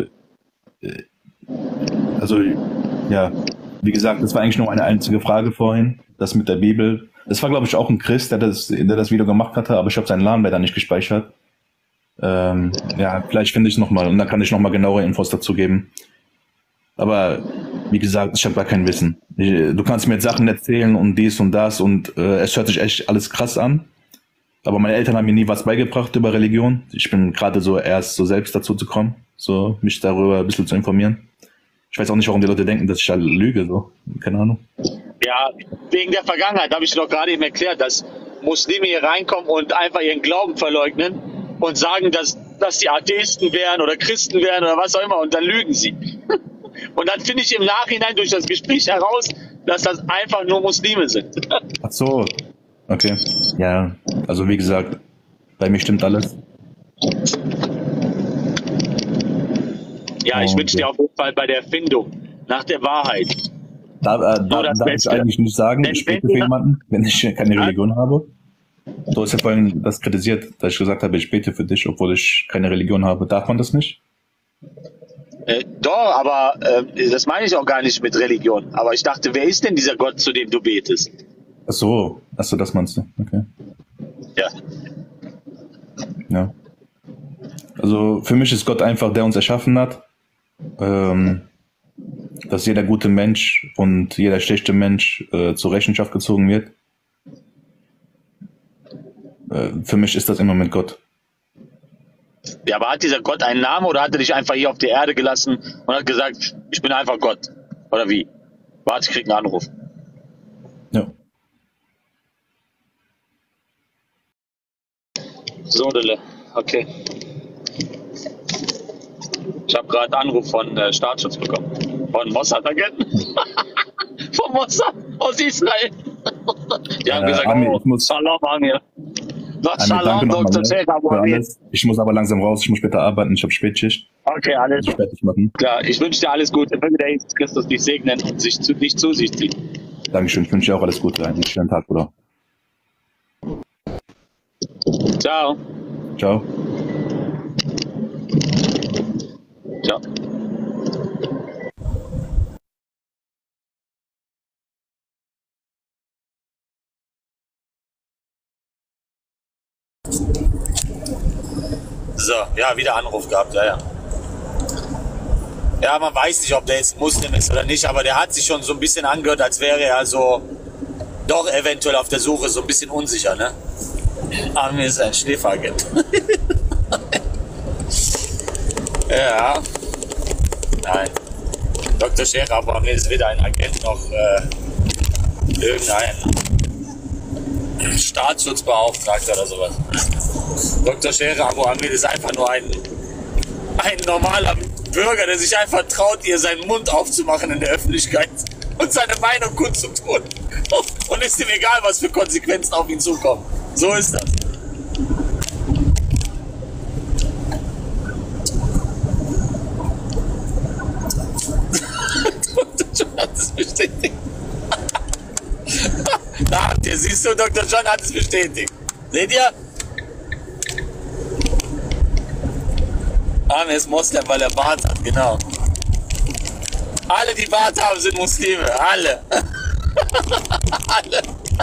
Also, ja, wie gesagt, das war eigentlich nur eine einzige Frage vorhin. Das mit der Bibel. Das war, glaube ich, auch ein Christ, der das Video gemacht hatte, aber ich habe seinen Namen leider nicht gespeichert. Ja, vielleicht finde ich es nochmal und dann kann ich nochmal genauere Infos dazu geben. Aber wie gesagt, ich habe gar kein Wissen. Du kannst mir jetzt Sachen erzählen und dies und das und es hört sich echt alles krass an. Aber meine Eltern haben mir nie was beigebracht über Religion. Ich bin gerade so erst so selbst dazu zu kommen, so mich darüber ein bisschen zu informieren. Ich weiß auch nicht, warum die Leute denken, dass ich da lüge, so. Keine Ahnung. Ja, wegen der Vergangenheit habe ich doch gerade eben erklärt, dass Muslime hier reinkommen und einfach ihren Glauben verleugnen und sagen, dass die Atheisten wären oder Christen wären oder was auch immer und dann lügen sie. Und dann finde ich im Nachhinein durch das Gespräch heraus, dass das einfach nur Muslime sind. Ach so. Okay. Ja, also wie gesagt, bei mir stimmt alles. Ja, ich wünsche dir auf jeden Fall bei der Findung nach der Wahrheit. Darf ich eigentlich nicht sagen, ich bete für jemanden, wenn ich keine Religion habe? Du hast ja vorhin das kritisiert, dass ich gesagt habe, ich bete für dich, obwohl ich keine Religion habe. Darf man das nicht? Doch, aber das meine ich auch gar nicht mit Religion. Aber ich dachte, wer ist denn dieser Gott, zu dem du betest? Ach so, das meinst du. Okay. Ja. Ja. Also für mich ist Gott einfach, der uns erschaffen hat. Dass jeder gute Mensch und jeder schlechte Mensch zur Rechenschaft gezogen wird. Für mich ist das immer mit Gott. Ja, aber hat dieser Gott einen Namen oder hat er dich einfach hier auf die Erde gelassen und hat gesagt, ich bin einfach Gott? Oder wie? Warte, ich krieg einen Anruf. Ja. So, Dille. Okay. Ich habe gerade einen Anruf von Staatsschutz bekommen. Von Mossad-Agenten. Von Mossad aus Israel. Die haben gesagt, Amir, Shalom, Amir. Amir, danke nochmal, Dr. ne, Sheikh Abu für Amir. alles. Ich muss aber langsam raus, ich muss später arbeiten, ich habe Spätschicht. Okay, alles Muss ich fertig machen. klar. Ich wünsche dir alles Gute. Möge der Jesus Christus dich segnen und dich zu sich ziehen. Dankeschön, ich wünsche dir auch alles Gute. Einen schönen Tag, Bruder. Ciao. Ciao. Ciao. So, ja, wieder Anruf gehabt, ja. Ja, man weiß nicht, ob der jetzt Muslim ist oder nicht, aber der hat sich schon so ein bisschen angehört, als wäre er so doch eventuell auf der Suche, so ein bisschen unsicher, ne? Aber mir ist ein Schläferagent. Ja. Nein. Dr. Sheikh Abu Amir ist weder ein Agent noch irgendein Staatsschutzbeauftragter oder sowas. Dr. Sheikh Abu Amir ist einfach nur ein normaler Bürger, der sich einfach traut, ihr seinen Mund aufzumachen in der Öffentlichkeit und seine Meinung kundzutun. Und ist ihm egal, was für Konsequenzen auf ihn zukommen. So ist das. Dr. John hat es bestätigt. Da habt ihr, siehst du, Dr. John hat es bestätigt. Seht ihr? Amir ist Moslem, weil er Bart hat, genau. Alle, die Bart haben, sind Muslime. Alle. Alle.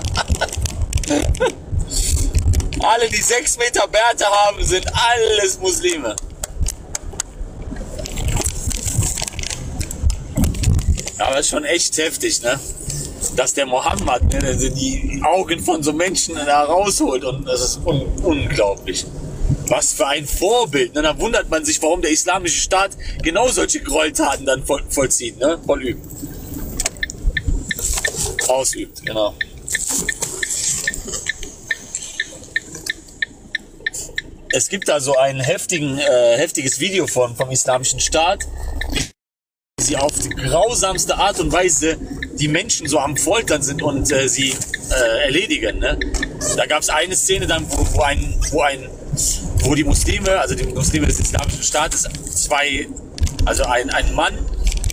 Alle, die 6 Meter Bärte haben, sind alles Muslime. Aber ist schon echt heftig, ne? Dass der Mohammed, ne, die Augen von so Menschen da rausholt, und das ist unglaublich. Was für ein Vorbild, ne? Da wundert man sich, warum der islamische Staat genau solche Gräueltaten dann vollzieht, ne? Ausübt, genau. Es gibt da so ein heftiges Video vom islamischen Staat, wie sie auf die grausamste Art und Weise die Menschen so am Foltern sind und sie erledigen. Ne? Da gab es eine Szene dann, wo die Muslime, also die Muslime des islamischen Staates, ein Mann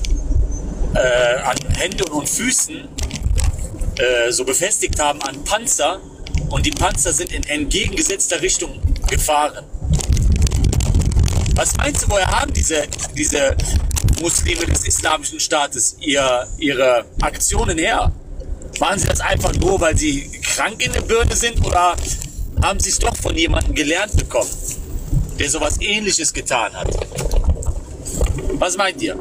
an Händen und Füßen so befestigt haben an Panzer, und die Panzer sind in entgegengesetzter Richtung gefahren. Was meinst du, woher haben diese Muslime des islamischen Staates ihre Aktionen her? Waren sie das einfach nur, weil sie krank in der Birne sind, oder haben sie es doch von jemandem gelernt bekommen, der sowas Ähnliches getan hat? Was meint ihr?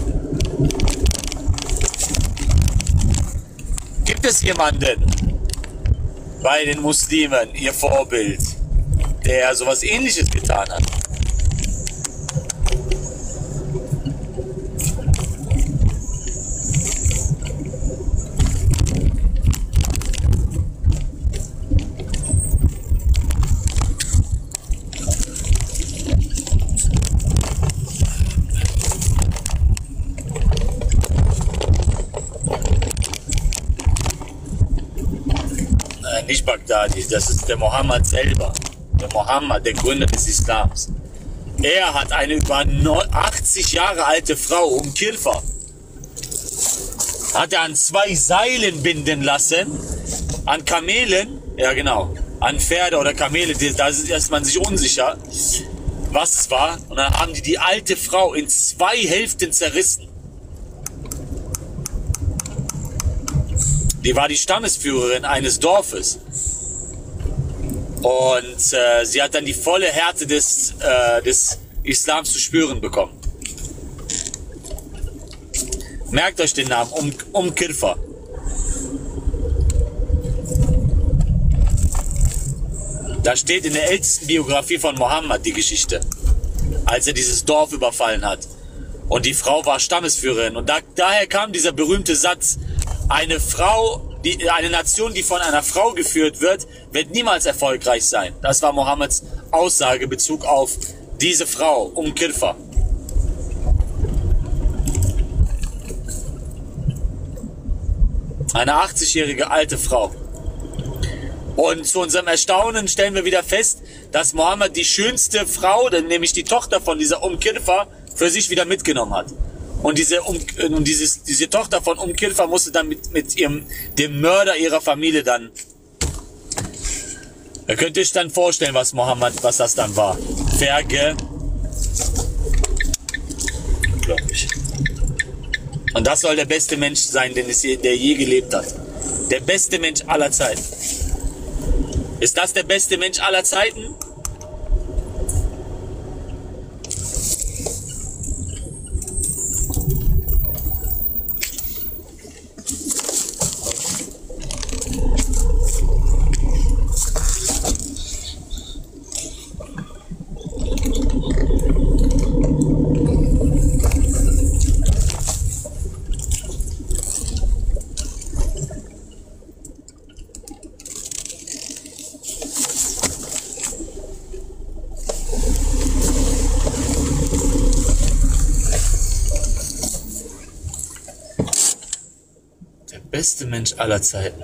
Gibt es jemanden bei den Muslimen, ihr Vorbild, der sowas Ähnliches getan hat? Nicht Bagdadi, das ist der Mohammed selber. Der Mohammed, der Gründer des Islams. Er hat eine über 80 Jahre alte Frau Kilfa, hat er an 2 Seilen binden lassen, an Kamelen, ja genau, an Pferde oder Kamele, da ist man sich unsicher, was es war. Und dann haben die alte Frau in 2 Hälften zerrissen. Die war die Stammesführerin eines Dorfes. Und sie hat dann die volle Härte des Islams zu spüren bekommen. Merkt euch den Namen, Kirfa. Da steht in der ältesten Biografie von Mohammed die Geschichte, als er dieses Dorf überfallen hat. Und die Frau war Stammesführerin. Und daher kam dieser berühmte Satz, eine Nation, die von einer Frau geführt wird, wird niemals erfolgreich sein. Das war Mohammeds Aussage in Bezug auf diese Frau, Kirfa. Eine 80-jährige alte Frau. Und zu unserem Erstaunen stellen wir wieder fest, dass Mohammed die schönste Frau, nämlich die Tochter von dieser Kirfa, für sich wieder mitgenommen hat. Und diese Tochter von Kirfa musste dann mit dem Mörder ihrer Familie dann. Ihr könnt euch dann vorstellen, was das dann war. Unglaublich. Und das soll der beste Mensch sein, der je gelebt hat. Der beste Mensch aller Zeiten. Ist das der beste Mensch aller Zeiten? Beste Mensch aller Zeiten.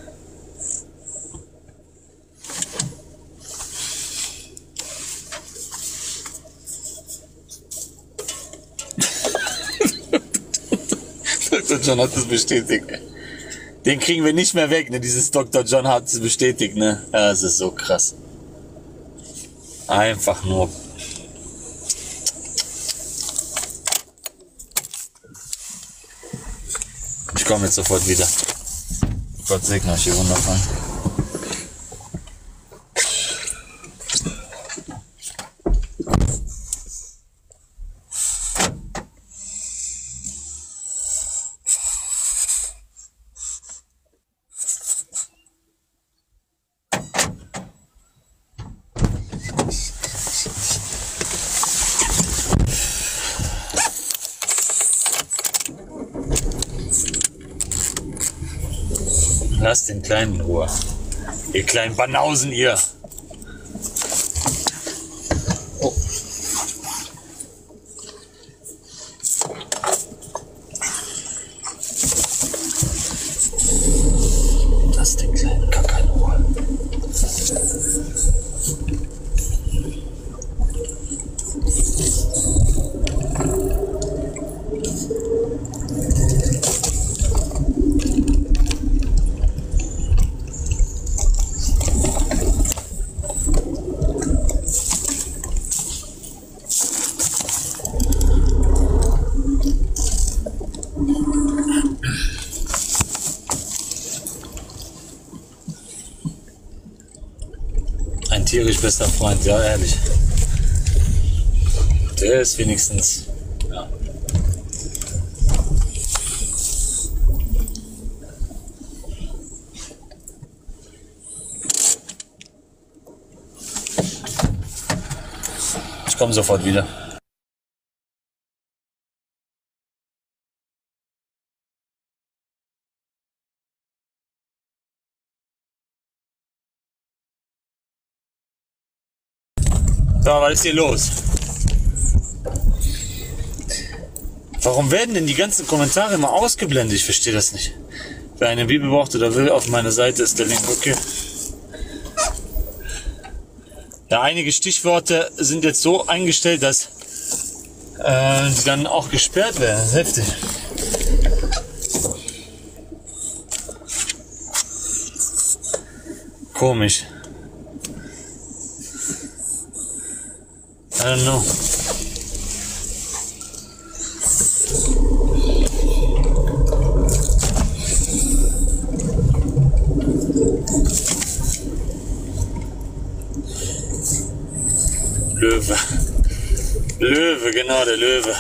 Dr. John hat es bestätigt. Den kriegen wir nicht mehr weg, ne? Dieses Dr. John hat es bestätigt, ne? Ja, es ist so krass. Einfach nur. Ich komme jetzt sofort wieder. Gott segne euch, ihr Wundervollen. Lasst den Kleinen in Ruhe. Ihr kleinen Banausen, ihr. Oh. Lasst den kleinen Kacker in Ruhe. Ein tierisch bester Freund, ja ehrlich. Der ist wenigstens, ja. Ich komme sofort wieder. So, was ist hier los? Warum werden denn die ganzen Kommentare immer ausgeblendet? Ich verstehe das nicht. Wer eine Bibel braucht oder will, auf meiner Seite ist der Link. Okay. Ja, einige Stichworte sind jetzt so eingestellt, dass die dann auch gesperrt werden. Das ist heftig. Komisch. I don't know. Löwe. Löwe, genau, der Löwe.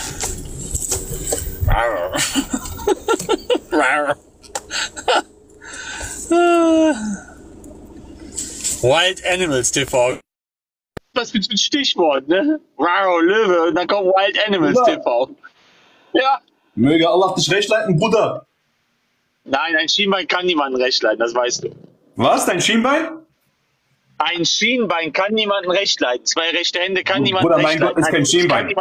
Wild Animals TV. Was mit Stichwort, ne? Löwe, und dann kommt Wild Animals TV. Ja. Möge Allah dich recht leiten, Bruder. Nein, ein Schienbein kann niemanden recht leiten, das weißt du. Was, dein Schienbein? Ein Schienbein kann niemanden recht leiten. Zwei rechte Hände kann niemanden Bruder, recht leiten. Mein Gott ist kein Schienbein.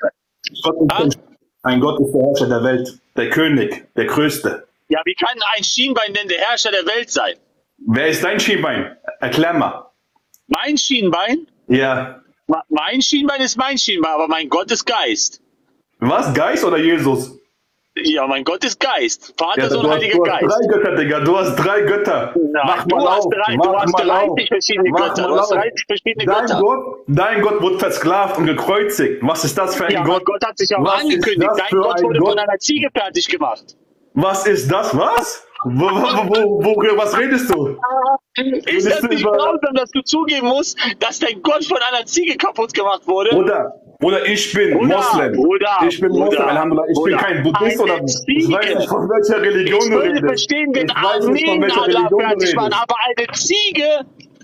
Ein Gott ist der Herrscher der Welt, der König, der Größte. Ja, wie kann ein Schienbein denn der Herrscher der Welt sein? Wer ist dein Schienbein? Erklär mal. Mein Schienbein? Ja. Mein Schienbein ist mein Schienbein, aber mein Gott ist Geist. Was, Geist oder Jesus? Ja, mein Gott ist Geist. Vater, Ja, Sohn, Heiliger Geist. Du hast 3 Götter, Digga. Du hast 3 Götter. Mach mal auf. Du hast 30 verschiedene Götter. Du hast 30 verschiedene Götter. Dein Gott wurde versklavt und gekreuzigt. Was ist das für ein Gott? Gott hat sich auch angekündigt. Dein Gott wurde von einer Ziege fertig gemacht. Was ist das? Was? Was redest du? Ist das nicht grausam, dass du zugeben musst, dass dein Gott von einer Ziege kaputt gemacht wurde? Oder ich bin Moslem. Ich bin Moslem, Alhamdulillah. Ich bin kein Buddhist oder ich weiß nicht, von welcher Religion du redest. Ich würde verstehen, wenn Armeen Allah fertig waren, aber eine Ziege...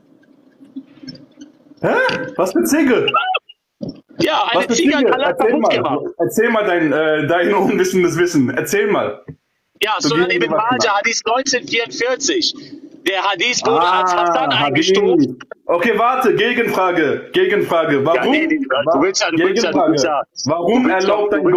Hä? Was für Ziege? Ja, eine Ziege hat Allah kaputt gemacht. Erzähl mal dein unwissendes Wissen. Erzähl mal. Ja, Sunan ibn Majah, Hadith 1944. Der Hadith wurde als Hassan eingestuft. Okay, warte, Gegenfrage. Warum? Warum erlaubt dein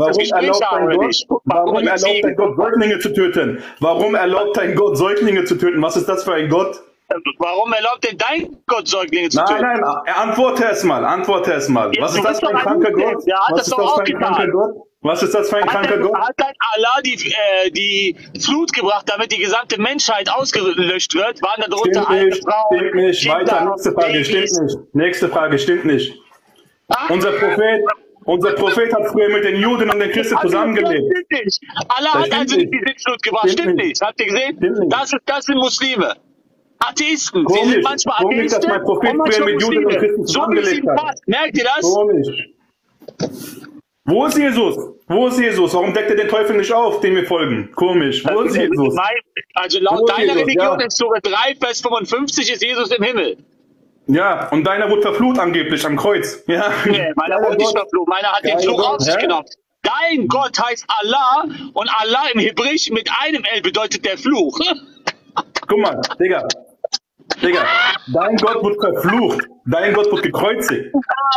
Gott Säuglinge zu töten? Warum erlaubt dein Gott Säuglinge zu töten? Was ist das für ein Gott? Warum erlaubt denn dein Gott Säuglinge zu töten? Nein, antworte erst mal. Was ist das für ein kranker Gott? Ja, hat das doch auch getan. Was ist das für ein kranker Gott? Hat dann Allah die Flut gebracht, damit die gesamte Menschheit ausgelöscht wird? Waren da drunter alte Frauen? Stimmt nicht. Weiter, nächste Frage, stimmt nicht. Nächste Frage, stimmt nicht. Unser Prophet hat früher mit den Juden und den Christen zusammengelebt. Stimmt nicht. Allah hat also nicht die Sintflut gebracht. Stimmt nicht. Habt ihr gesehen? Das sind Muslime. Atheisten. Sie sind manchmal Atheisten. Dass mein Prophet früher mit Juden und Christen zusammengelebt hat. Merkt ihr das? Komisch. Wo ist Jesus? Warum deckt er den Teufel nicht auf, dem wir folgen? Komisch. Wo ist Jesus? Also laut deiner Religion in Sura 3, Vers 55 ist Jesus im Himmel. Ja, und deiner wurde verflucht angeblich am Kreuz. Ja. Nee, meiner wurde nicht verflucht. Meiner hat den Fluch auf sich genommen. Dein Gott heißt Allah und Allah im Hebräisch mit einem L bedeutet der Fluch. Guck mal, Digga, dein Gott wird verflucht. Dein Gott wird gekreuzigt.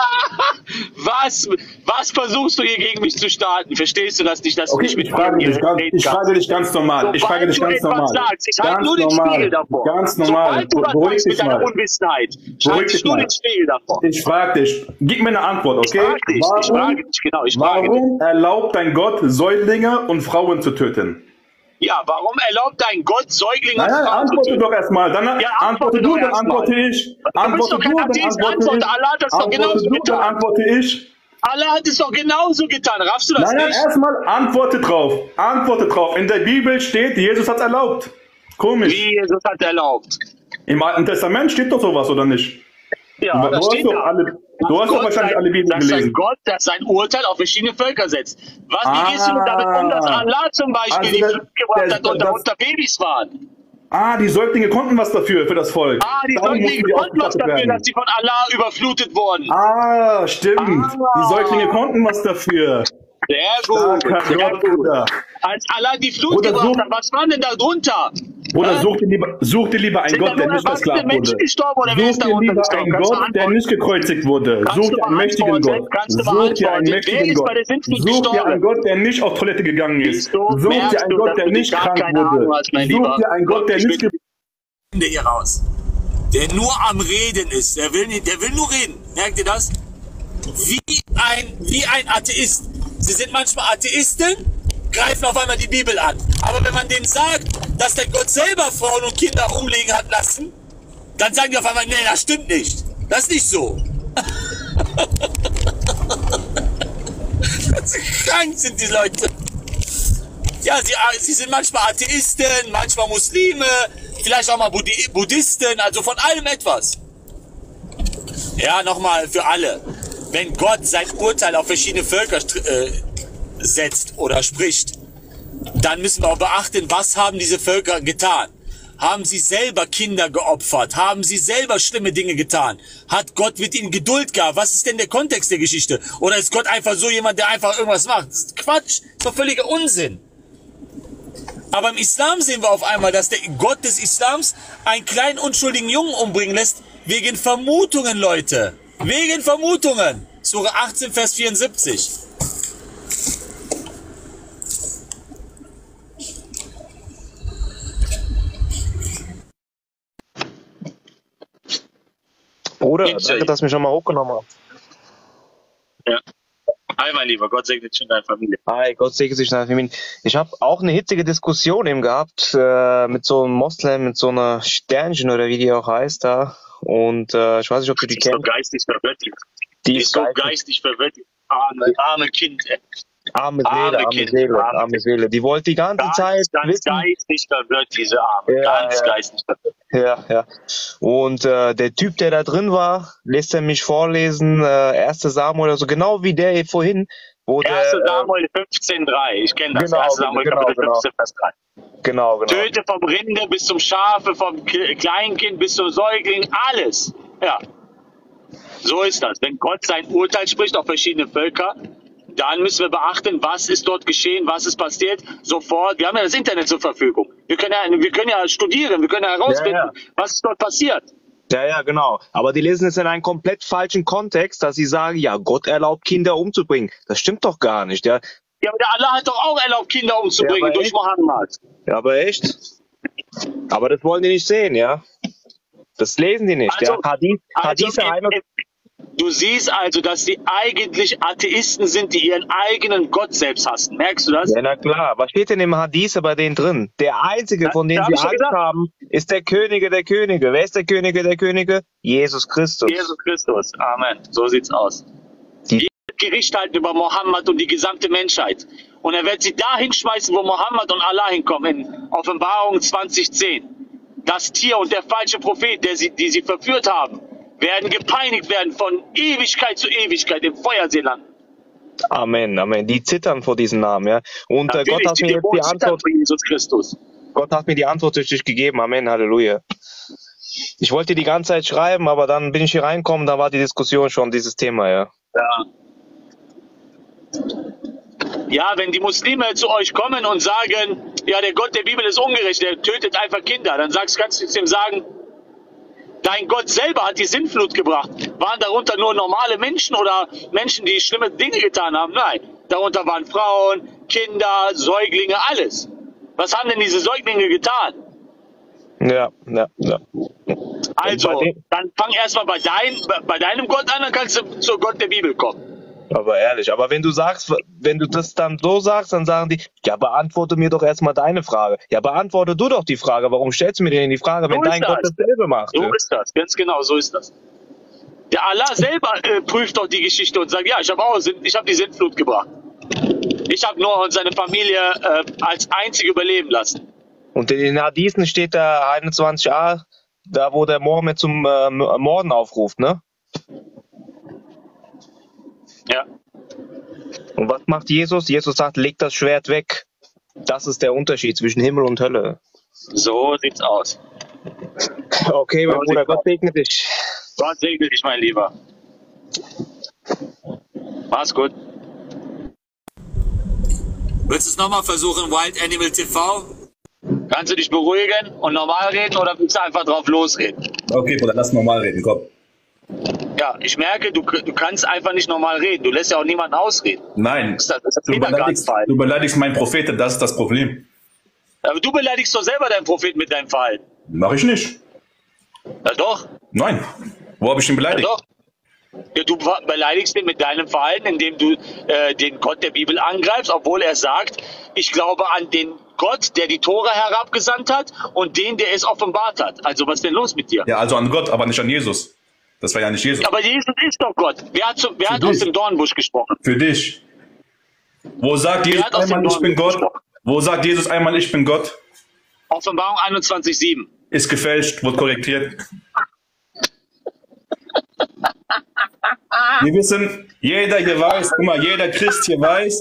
Was versuchst du hier gegen mich zu starten? Verstehst du das nicht, dass du nicht mit ich frage dich ganz normal. Ich halte nur den Spiegel davor. Ganz normal. Sobald du was sagst mit deiner Unwissenheit, schaltest du den Spiegel davor. Ich frage dich. Gib mir eine Antwort, okay? Ich frage dich, genau. Warum erlaubt dein Gott, Säuglinge und Frauen zu töten? Ja, warum erlaubt dein Gott Säuglinge und Frauen zu töten? Antworte doch erstmal. Dann antworte du, dann antworte ich. Antworte du, dann antworte ich. Allah hat das doch genauso getan. Antworte ich. Allah hat es doch genauso getan. Raffst du das nicht? Nein, erstmal antworte drauf. In der Bibel steht, Jesus hat es erlaubt. Komisch. Wie Jesus hat erlaubt? Im Alten Testament steht doch sowas, oder nicht? Ja, das steht da. Du hast doch wahrscheinlich alle Bibeln gelesen. Dass Gott sein Urteil auf verschiedene Völker setzt. Wie gehst du damit um, dass Allah zum Beispiel die Flut gebracht hat und darunter Babys waren? Die Säuglinge konnten was dafür, für das Volk. Die Säuglinge konnten was dafür, dass sie von Allah überflutet wurden. Stimmt. Die Säuglinge konnten was dafür. Sehr gut. Als Allah die Flut gebracht hat, was war denn da drunter? Oder such dir lieber einen Gott, der nicht versklavt wurde. Such dir lieber einen Gott, der nicht gekreuzigt wurde. Such dir einen mächtigen Gott. Such dir einen mächtigen Gott. Such dir einen Gott, der nicht auf Toilette gegangen ist. Such dir einen Gott, der nicht krank wurde. Such dir einen Gott, der nicht... hier raus. Der nur am Reden ist. Der will nur reden. Merkt ihr das? Wie ein Atheist. Sie sind manchmal Atheisten, greifen auf einmal die Bibel an. Aber wenn man denen sagt, dass der Gott selber Frauen und Kinder umlegen hat lassen, dann sagen die auf einmal, nee, das stimmt nicht. Das ist nicht so. Krank sind die Leute. Ja, sie sind manchmal Atheisten, manchmal Muslime, vielleicht auch mal Buddhisten, also von allem etwas. Ja, nochmal für alle. Wenn Gott sein Urteil auf verschiedene Völker setzt oder spricht, dann müssen wir auch beachten, was haben diese Völker getan? Haben sie selber Kinder geopfert? Haben sie selber schlimme Dinge getan? Hat Gott mit ihnen Geduld gehabt? Was ist denn der Kontext der Geschichte? Oder ist Gott einfach so jemand, der einfach irgendwas macht? Das ist Quatsch, das ist doch völliger Unsinn. Aber im Islam sehen wir auf einmal, dass der Gott des Islams einen kleinen unschuldigen Jungen umbringen lässt, wegen Vermutungen, Leute. Wegen Vermutungen. Sure 18, Vers 74. Bruder, danke, dass du mich nochmal hochgenommen hast. Ja. Hi, mein Lieber, Gott segne dich und deine Familie. Hi, Gott segne dich und deine Familie. Ich habe auch eine hitzige Diskussion eben gehabt mit so einem Moslem, mit so einer Sternchen oder wie die auch heißt da. Und ich weiß nicht, ob du die kennst. Die ist so geistig verwirrt. Die ist so geistig verwirrt. Arme Kind, ey. Arme Seele. Die wollte die ganze Zeit ganz geistig verwirrt, diese Arme. Geistig verwirrt. Ja. Und der Typ, der da drin war, lässt er mich vorlesen, 1. Samuel oder so, genau wie der vorhin. 1. Samuel 15,3, ich kenne das. Genau, 1. Samuel Kapitel 15, Vers 3. Genau. Töte vom Rinde bis zum Schafe, vom Kleinkind bis zum Säugling, alles. Ja. So ist das. Wenn Gott sein Urteil spricht auf verschiedene Völker, dann müssen wir beachten, was ist dort geschehen, was ist passiert, sofort. Wir haben ja das Internet zur Verfügung. Wir können ja studieren, wir können ja herausfinden, was ist dort passiert. Ja, genau. Aber die lesen es in einem komplett falschen Kontext, dass sie sagen, ja, Gott erlaubt Kinder umzubringen. Das stimmt doch gar nicht, ja. Ja, aber der Allah hat doch auch erlaubt, Kinder umzubringen durch Mohammed. Ja, aber echt? Aber das wollen die nicht sehen, ja. Das lesen die nicht. Also, ja. Du siehst also, dass die eigentlich Atheisten sind, die ihren eigenen Gott selbst hassen. Merkst du das? Ja, na klar. Was steht denn im Hadith bei denen drin? Der einzige, von dem sie Angst haben, ist der Könige der Könige. Wer ist der Könige der Könige? Jesus Christus. Jesus Christus. Amen. So sieht's aus. Die wird Gericht halten über Mohammed und die gesamte Menschheit. Und er wird sie da hinschmeißen, wo Mohammed und Allah hinkommen. In Offenbarung 2010. Das Tier und der falsche Prophet, die sie verführt haben, werden gepeinigt werden von Ewigkeit zu Ewigkeit im Feuerseeland. Amen. Die zittern vor diesem Namen, ja. Und Gott hat mir jetzt die Antwort. Jesus Christus. Gott hat mir die Antwort durch dich gegeben. Amen. Halleluja. Ich wollte die ganze Zeit schreiben, aber dann bin ich hier reingekommen, da war die Diskussion schon dieses Thema, ja. Ja, wenn die Muslime zu euch kommen und sagen, ja, der Gott der Bibel ist ungerecht, der tötet einfach Kinder, dann kannst du ihm sagen, dein Gott selber hat die Sintflut gebracht. Waren darunter nur normale Menschen oder Menschen, die schlimme Dinge getan haben? Nein. Darunter waren Frauen, Kinder, Säuglinge, alles. Was haben denn diese Säuglinge getan? Ja. Also, dann fang erstmal bei deinem Gott an, dann kannst du zu Gott der Bibel kommen. Aber ehrlich, aber wenn du das dann so sagst, dann sagen die, ja, beantworte mir doch erstmal deine Frage. Ja, beantworte du doch die Frage. Warum stellst du mir denn die Frage, wenn dein Gott dasselbe macht? So ist das, ganz genau, so ist das. Der Allah selber prüft doch die Geschichte und sagt, ja, ich habe die Sintflut gebracht. Ich habe Noah und seine Familie als einzige überleben lassen. Und in den Hadithen steht da 21a, da wo der Mohammed zum Morden aufruft, ne? Ja. Und was macht Jesus? Jesus sagt, leg das Schwert weg. Das ist der Unterschied zwischen Himmel und Hölle. So sieht's aus. Okay, mein Bruder, Gott segne dich. Gott segne dich, mein Lieber. Mach's gut. Willst du es nochmal versuchen, Wild Animal TV? Kannst du dich beruhigen und normal reden oder willst du einfach drauf losreden? Okay, Bruder, lass normal reden, komm. Ja, ich merke, du kannst einfach nicht normal reden. Du lässt ja auch niemanden ausreden. Nein, du beleidigst meinen Propheten, das ist das Problem. Aber du beleidigst doch selber deinen Propheten mit deinem Verhalten. Mach ich nicht. Ja doch. Nein. Wo habe ich ihn beleidigt? Ja doch. Ja, du beleidigst ihn mit deinem Verhalten, indem du den Gott der Bibel angreifst, obwohl er sagt, ich glaube an den Gott, der die Tora herabgesandt hat und den, der es offenbart hat. Also was ist denn los mit dir? Ja, also an Gott, aber nicht an Jesus. Das war ja nicht Jesus. Aber Jesus ist doch Gott. Wer hat aus dem Dornbusch gesprochen? Für dich. Wo sagt Jesus hat aus dem einmal, ich bin Norden Gott? gesprochen. Wo sagt Jesus einmal, ich bin Gott? Offenbarung 21,7. Ist gefälscht, wird korrigiert. Wir wissen, jeder hier weiß, guck mal, jeder Christ hier weiß,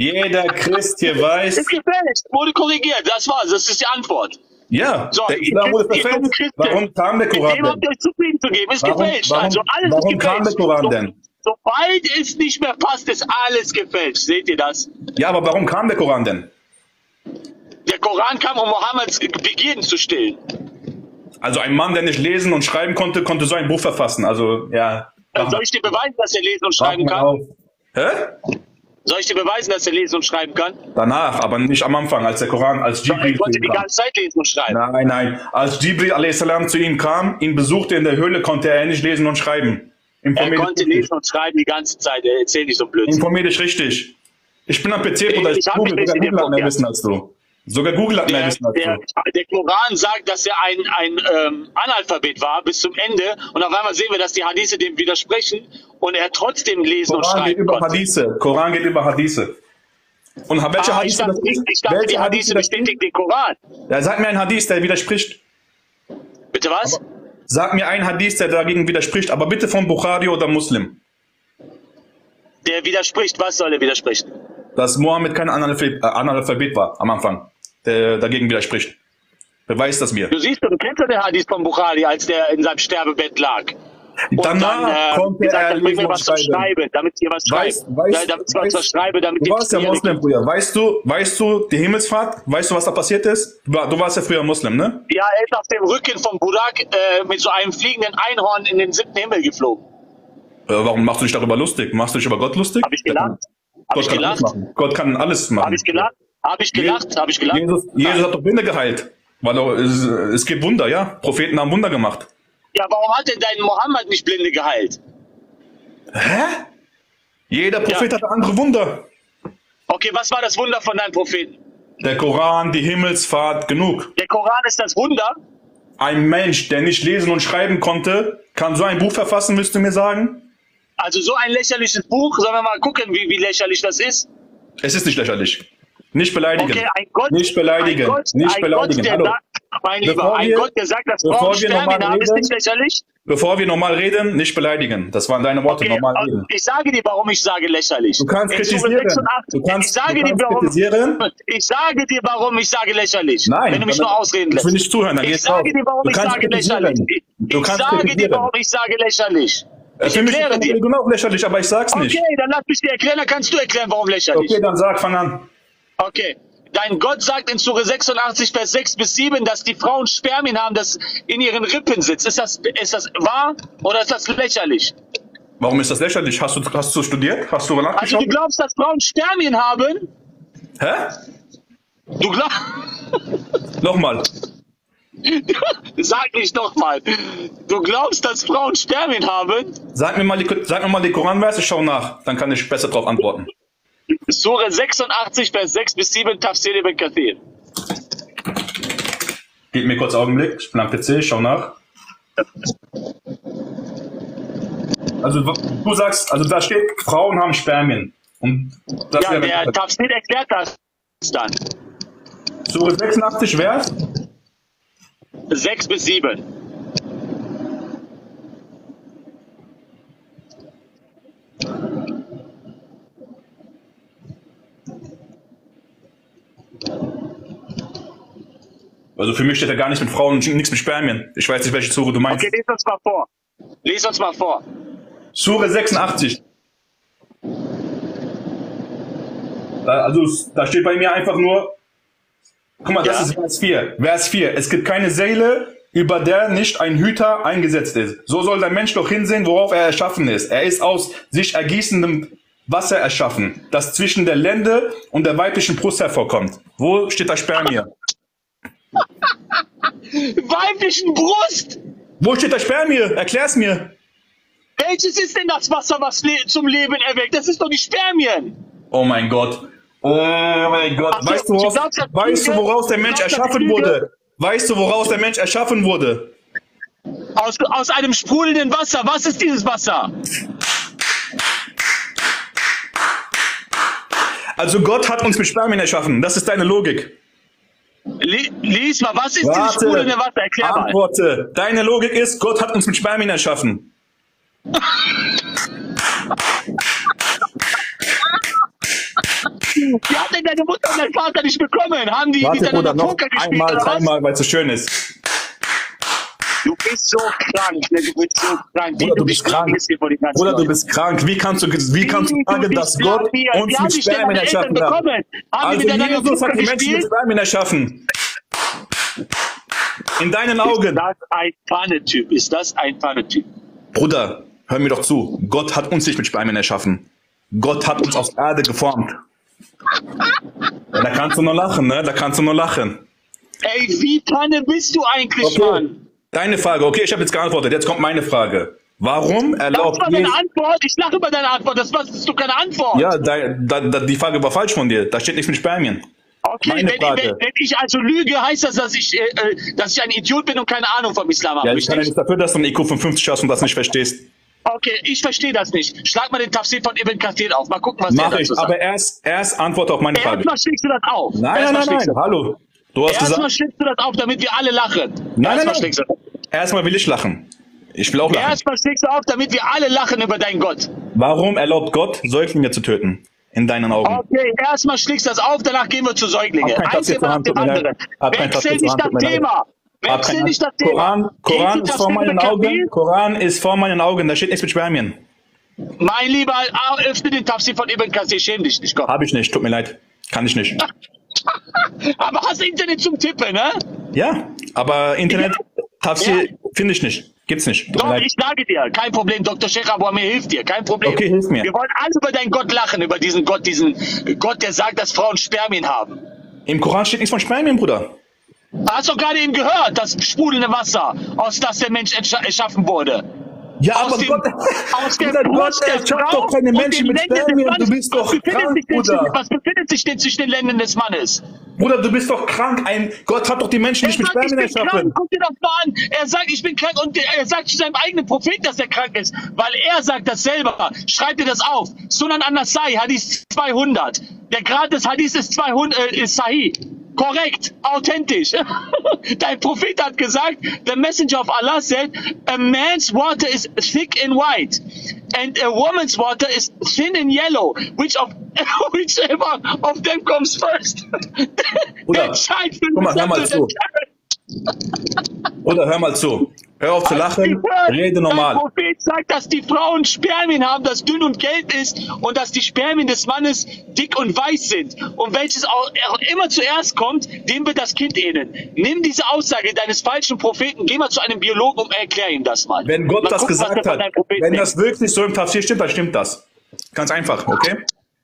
Ist gefälscht, wurde korrigiert, das war's, das ist die Antwort. ja, So, der Islam wurde verfälscht. Warum kam der Mit Koran dem habt ihr denn? euch zufrieden zu geben, ist gefälscht. Also alles warum ist kam der gefälscht. Koran denn? Sobald es nicht mehr passt, ist alles gefälscht. Seht ihr das? Ja, aber warum kam der Koran denn? Der Koran kam, um Mohammeds Begierden zu stillen. Also ein Mann, der nicht lesen und schreiben konnte, konnte so ein Buch verfassen. Also, ja. Soll ich dir beweisen, dass er lesen und schreiben kann? Hä? Soll ich dir beweisen, dass er lesen und schreiben kann? Danach, aber nicht am Anfang, als der Koran, als Jibril Ich konnte zu die ihm kam. ganze Zeit lesen und schreiben. Nein, nein. Als Jibril a.s. zu ihm kam, ihn besuchte in der Höhle, konnte er nicht lesen und schreiben. Er Informier konnte dich richtig. lesen und schreiben die ganze Zeit. Er erzählt nicht so Blödsinn. Informier dich richtig. Ich bin am PC, Bruder. Ich hab mich Google, nicht sogar in den Google hat mehr Podcast. Wissen als du. Sogar Google hat mehr Wissen als du. Der Koran sagt, dass er ein Analphabet war bis zum Ende und auf einmal sehen wir, dass die Hadithe dem widersprechen und er trotzdem lesen und Koran geht schreiben über konnte. Hadithe. Koran geht über Hadithe. Und welche Ich Hadithe dachte, ich dachte Welche die Hadithe Hadithe bestätigt den Koran. Ja, sag mir einen Hadith, der widerspricht. Bitte was? Sag mir einen Hadith, der dagegen widerspricht, aber bitte von Bukhari oder Muslim. Der widerspricht. Was soll er widersprechen? Dass Mohammed kein Analphabet war am Anfang, der dagegen widerspricht. Beweis das mir. Du siehst, du kennst ja den Hadith von Bukhari, als der in seinem Sterbebett lag. Und Danach konnte gesagt er hat, bring lesen mir und was zum schreiben. Schreiben, damit ihr was schreibt. Damit ich was schreibe, damit Du warst ja Muslim, Bruder. Weißt du die Himmelsfahrt? Weißt du, was da passiert ist? Du warst ja früher Muslim, ne? Ja, er ist auf dem Rücken von Burak mit so einem fliegenden Einhorn in den 7. Himmel geflogen. Warum machst du dich darüber lustig? Machst du dich über Gott lustig? Hab ich gelacht? Hab ich Gott kann alles gelacht? machen. Gott kann alles machen. Hab ich gelacht? Hab ich gelacht? Hab ich gelacht? Jesus hat doch Blinde geheilt. Weil es gibt Wunder, ja? Propheten haben Wunder gemacht. Ja, warum hat denn dein Mohammed nicht Blinde geheilt? Hä? Jeder Prophet hat andere Wunder. Okay, was war das Wunder von deinem Propheten? Der Koran, die Himmelsfahrt, genug. Der Koran ist das Wunder? Ein Mensch, der nicht lesen und schreiben konnte, kann so ein Buch verfassen, müsst ihr mir sagen? Also so ein lächerliches Buch, sollen wir mal gucken, wie lächerlich das ist? Es ist nicht lächerlich. Nicht beleidigen. Okay, ein Gott, nicht beleidigen. Ein Gott, nicht ein beleidigen. Gott, der Hallo. sagt, mein Lieber, Bevor ein wir- Gott, der sagt, dass bevor Frauen wir normal Spermien haben, ist reden- nicht lächerlich? Bevor wir normal reden, nicht beleidigen. Das waren deine Worte, Okay, normal reden. ich sage dir, warum ich sage lächerlich. Du kannst In Sure kritisieren. 86, ich sage dir, warum ich sage lächerlich. Nein, wenn du mich damit- nur ausreden ich lässt. will nicht zuhören, dann Ich gehst du raus. sage dir, warum Du ich kannst sage kritisieren. lächerlich. Du Ich kannst sage dir, kritisieren. warum ich sage lächerlich. Ich Für mich ist erkläre das dir. genau lächerlich, aber ich sag's nicht. Okay, dann lass mich dir erklären, dann kannst du erklären, warum lächerlich. Okay, dann sag, fang an. Okay. Dein Gott sagt in Sure 86, Vers 6 bis 7, dass die Frauen Spermien haben, das in ihren Rippen sitzt. Ist das wahr oder ist das lächerlich? Warum ist das lächerlich? Hast du studiert? Hast du Also nachgeschaut? du glaubst, dass Frauen Spermien haben? Hä? Du glaubst... Nochmal. Sag nicht nochmal. Du glaubst, dass Frauen Spermien haben? Sag mir mal die Koranverse, ich schau nach. Dann kann ich besser drauf antworten. Sure 86, Vers 6 bis 7, Tafsir ibn Kathir. Gib mir kurz einen Augenblick. Ich bin am PC, ich schau nach. Also du sagst, also da steht, Frauen haben Spermien. Und das Ja, der Tafsir erklärt das dann. Sure 86 Vers? 6 bis 7. Also für mich steht da gar nichts mit Frauen und nichts mit Spermien. Ich weiß nicht, welche Sure du meinst. Okay, lies uns mal vor. Lies uns mal vor. Sure 86. Da steht bei mir einfach nur, guck mal, das Ja. ist Vers 4. Vers 4. Es gibt keine Seele, über der nicht ein Hüter eingesetzt ist. So soll der Mensch doch hinsehen, worauf er erschaffen ist. Er ist aus sich ergießendem Wasser erschaffen, das zwischen der Lende und der weiblichen Brust hervorkommt. Wo steht da Spermie? Weiblichen Brust! Wo steht da Spermie? Erklär's mir. Welches ist denn das Wasser, was zum Leben erweckt? Das ist doch die Spermien. Oh mein Gott. Oh mein Gott. Ach so, Weißt du, du glaubst, dass weißt du, Flüge- woraus der du Mensch glaubst, dass erschaffen Flüge- wurde? Weißt du, woraus der Mensch erschaffen wurde? Aus einem sprudelnden Wasser. Was ist dieses Wasser? Also Gott hat uns mit Spermien erschaffen. Das ist deine Logik. Lies mal, was ist dieses sprudelnde Wasser? Erklär mal. Antworte. Deine Logik ist, Gott hat uns mit Spermien erschaffen. Die hat denn deine Mutter und dein Vater nicht bekommen? Haben die miteinander Poker gespielt? Einmal, weil es so schön ist. Du bist so krank, ne? Du bist so krank. Bruder, du bist krank. Bruder, du bist krank. Wie kannst du sagen, dass Gott uns mit Spermien erschaffen hat? Also Jesus hat die Menschen mit Spermien erschaffen. In deinen Augen. Ist das ein Pfannetyp? Ist das ein Pfannetyp? Bruder, hör mir doch zu. Gott hat uns nicht mit Spermien erschaffen. Gott hat uns aus Erde geformt. Ja, da kannst du nur lachen, ne? Da kannst du nur lachen. Ey, wie Panne bist du eigentlich, okay. Mann? Deine Frage, okay, ich habe jetzt geantwortet. Jetzt kommt meine Frage. Warum erlaubt Das war deine Antwort? Ich lache über deine Antwort. Das war doch keine Antwort. Ja, die Frage war falsch von dir. Da steht nichts mit Spermien. Okay, wenn ich also lüge, heißt das, dass ich ein Idiot bin und keine Ahnung vom Islam habe. Ja, ich kann ja nicht dafür, dass du einen IQ von 50 hast und das nicht verstehst. Okay, ich verstehe das nicht. Schlag mal den Tafsir von Ibn Kathir auf. Mal gucken, was der dazu sagt. Aber erst antworte auf meine Frage. Erstmal schlägst du das auf. Nein, hallo. Du hast erstmal schlägst du das auf, damit wir alle lachen. Nein. Erstmal will ich lachen. Ich will auch lachen. Erstmal schlägst du auf, damit wir alle lachen über deinen Gott. Warum erlaubt Gott, Säuglinge zu töten? In deinen Augen. Okay, erstmal schlägst du das auf, danach gehen wir zu Säuglingen. Ein Thema nach dem anderen. Wechsel nicht das Thema. Wechsel nicht das Thema. Koran ist vor meinen Augen. Koran ist vor meinen Augen. Da steht nichts mit Spermien. Mein Lieber, öffne den Tafsir von Ibn Kathir. Schäm dich nicht, komm. Hab ich nicht, tut mir leid. Kann ich nicht. Aber hast Internet zum Tippen, ne? Ja, aber Internet, Tafsir, finde ich nicht. Gibt's nicht. Doch, ich sage dir, kein Problem, Dr. Sheikh Abu Amir hilft dir, kein Problem. Okay, hilf mir. Wir wollen alle über deinen Gott lachen, über diesen Gott, der sagt, dass Frauen Spermien haben. Im Koran steht nichts von Spermien, Bruder. Hast du gerade eben gehört, das sprudelnde Wasser, aus das der Mensch erschaffen wurde? Ja, aber Gott erschafft doch keine Menschen mit Spermien. Du bist doch krank, Bruder. Was befindet sich denn zwischen den Lenden des Mannes? Bruder, du bist doch krank. Gott hat doch die Menschen nicht mit Spermien erschaffen. Guck dir das mal an. Er sagt, ich bin krank und er sagt zu seinem eigenen Propheten, dass er krank ist, weil er sagt das selber. Schreib dir das auf. Sunan an-Nasai, Hadith 200. Der Grad des Hadiths ist 200, ist Sahih. Korrekt, authentisch. Dein Prophet hat gesagt, the messenger of Allah said, a man's water is thick and white, and a woman's water is thin and yellow. Whichever of them comes first. Oder, guck mal, hör mal zu. Oder hör mal zu. Hör auf zu lachen, rede normal. Der Prophet sagt, dass die Frauen Spermien haben, das dünn und gelb ist und dass die Spermien des Mannes dick und weiß sind. Und welches auch immer zuerst kommt, dem wird das Kind ähneln. Nimm diese Aussage deines falschen Propheten, geh mal zu einem Biologen und erklär ihm das mal. Wenn Gott das gesagt hat, wenn das wirklich so im Tafsir stimmt, dann stimmt das. Ganz einfach, okay?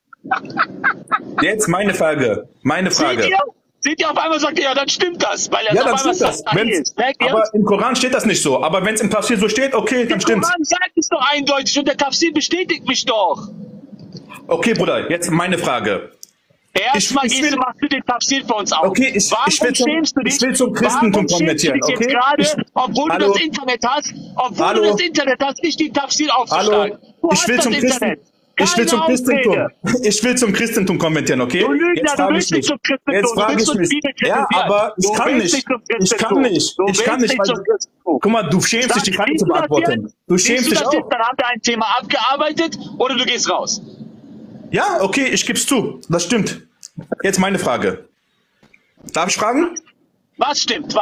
Jetzt meine Frage. Seht ihr, auf einmal sagt er, ja, dann stimmt das. Weil er ja, dann stimmt das. Aber im Koran steht das nicht so. Aber wenn es im Tafsir so steht, okay, dann stimmt's. Der Koran sagt es doch eindeutig und der Tafsir bestätigt mich doch. Okay, Bruder, jetzt meine Frage. Erstmal machst du den Tafsir für uns auf. Okay, ich will zum Christentum konvertieren, okay? Gerade, obwohl du das Internet hast, nicht den Tafsir aufzuschlagen. Ich will zum Christentum konvertieren, okay? Jetzt frage ich mich. Ja, aber ich kann nicht. Guck mal, du schämst dich, die Frage zu beantworten. Du schämst dich auch. Dann haben wir ein Thema abgearbeitet oder du gehst raus. Ja, okay, ich geb's zu. Das stimmt. Jetzt meine Frage. Darf ich fragen? Was stimmt?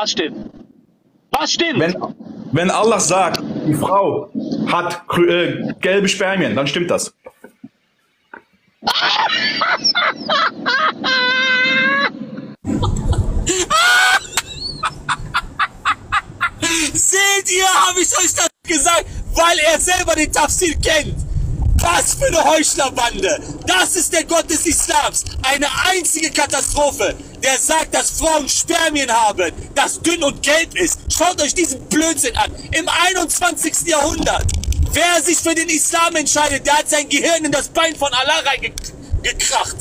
Wenn Allah sagt, die Frau hat gelbe Spermien, dann stimmt das. Seht ihr, habe ich euch das gesagt, weil er selber den Tafsir kennt. Was für eine Heuchlerbande. Das ist der Gott des Islams. Eine einzige Katastrophe. Der sagt, dass Frauen Spermien haben, das dünn und gelb ist. Schaut euch diesen Blödsinn an. Im 21. Jahrhundert. Wer sich für den Islam entscheidet, der hat sein Gehirn in das Bein von Allah reingekracht.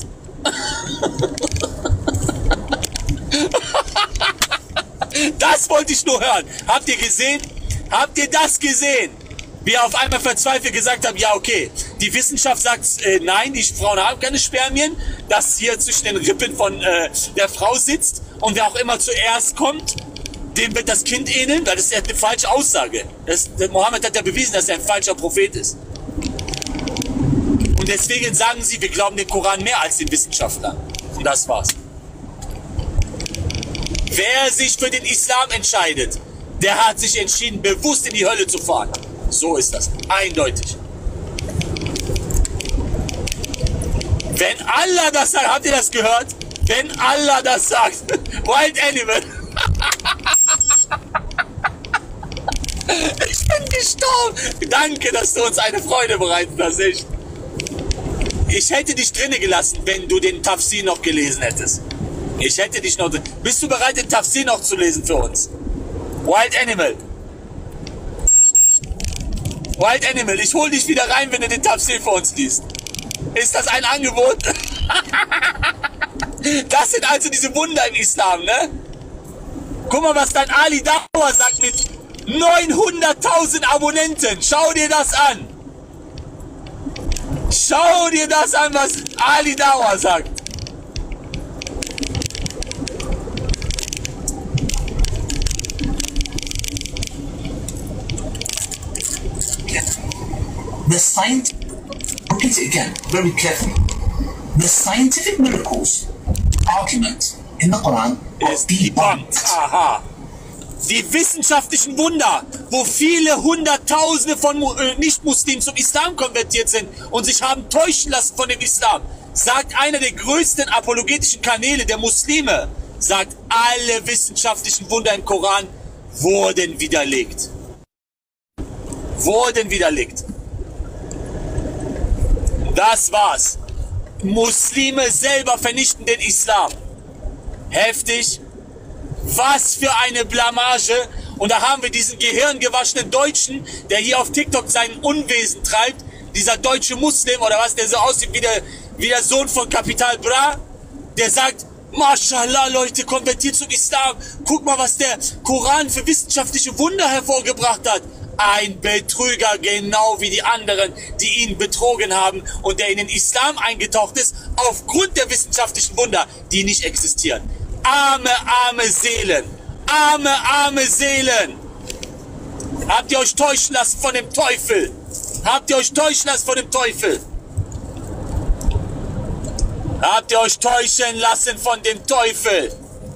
Das wollte ich nur hören. Habt ihr gesehen? Habt ihr das gesehen? Wie er auf einmal verzweifelt gesagt haben, ja okay, die Wissenschaft sagt, nein, die Frauen haben keine Spermien. das hier zwischen den Rippen von der Frau sitzt und wer auch immer zuerst kommt, dem wird das Kind ähneln, weil das ist ja eine falsche Aussage. Mohammed hat ja bewiesen, dass er ein falscher Prophet ist. Und deswegen sagen sie, wir glauben den Koran mehr als den Wissenschaftlern. Und das war's. Wer sich für den Islam entscheidet, der hat sich entschieden, bewusst in die Hölle zu fahren. So ist das. Eindeutig. Wenn Allah das sagt, habt ihr das gehört? Wenn Allah das sagt, Wild Animal. Ich bin gestorben. Danke, dass du uns eine Freude bereitet hast, echt. Ich hätte dich drinnen gelassen, wenn du den Tafsir noch gelesen hättest. Ich hätte dich noch... Bist du bereit, den Tafsir noch zu lesen für uns? Wild Animal. Wild Animal, ich hol dich wieder rein, wenn du den Tafsir für uns liest. Ist das ein Angebot? Das sind also diese Wunder im Islam, ne? Guck mal, was dein Ali Dawah sagt mit 900.000 Abonnenten. Schau dir das an. Schau dir das an, was Ali Dawah sagt. The science, repeat it again very carefully. The scientific miracles argument in the Quran Ist debunked. Aha. Die wissenschaftlichen Wunder, wo viele Hunderttausende von Nicht-Muslimen zum Islam konvertiert sind und sich haben täuschen lassen von dem Islam, sagt einer der größten apologetischen Kanäle der Muslime, sagt, alle wissenschaftlichen Wunder im Koran wurden widerlegt. Wurden widerlegt. Das war's. Muslime selber vernichten den Islam. Heftig. Was für eine Blamage. Und da haben wir diesen gehirngewaschenen Deutschen, der hier auf TikTok seinen Unwesen treibt. Dieser deutsche Muslim oder was, der so aussieht wie der Sohn von Capital Bra. Der sagt, Mashallah, Leute, konvertiert zum Islam. Guck mal, was der Koran für wissenschaftliche Wunder hervorgebracht hat. Ein Betrüger, genau wie die anderen, die ihn betrogen haben und der in den Islam eingetaucht ist, aufgrund der wissenschaftlichen Wunder, die nicht existieren. Arme, arme Seelen. Arme, arme Seelen. Habt ihr euch täuschen lassen von dem Teufel? Habt ihr euch täuschen lassen von dem Teufel? Habt ihr euch täuschen lassen von dem Teufel?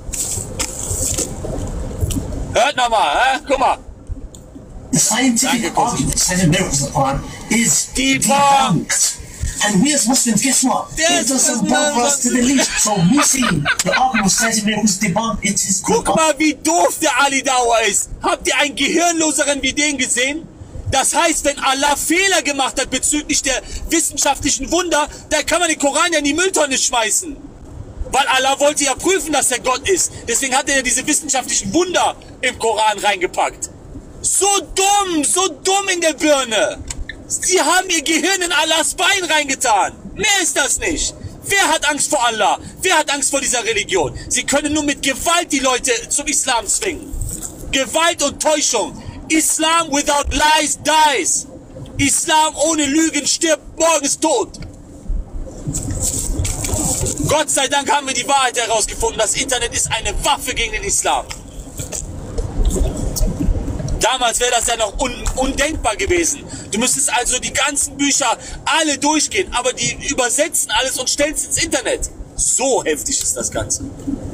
Hört nochmal, guck mal. The scientific argument citing miracles of the Quran is debunked. And we as Muslims, guess what? It doesn't bother us to believe. So we see the argument citing miracles debunked. It is Guck mal, wie doof der Ali Dawah ist. Habt ihr einen gehirnloseren wie den gesehen? Das heißt, wenn Allah Fehler gemacht hat bezüglich der wissenschaftlichen Wunder, dann kann man den Koran ja in die Mülltonne schmeißen. Weil Allah wollte ja prüfen, dass er Gott ist. Deswegen hat er ja diese wissenschaftlichen Wunder im Koran reingepackt. So dumm in der Birne. Sie haben ihr Gehirn in Allahs Bein reingetan. Mehr ist das nicht. Wer hat Angst vor Allah? Wer hat Angst vor dieser Religion? Sie können nur mit Gewalt die Leute zum Islam zwingen. Gewalt und Täuschung. Islam without lies dies. Islam ohne Lügen stirbt morgens tot. Gott sei Dank haben wir die Wahrheit herausgefunden. Das Internet ist eine Waffe gegen den Islam. Damals wäre das ja noch undenkbar gewesen. Du müsstest also die ganzen Bücher alle durchgehen, aber die übersetzen alles und stellen es ins Internet. So heftig ist das Ganze.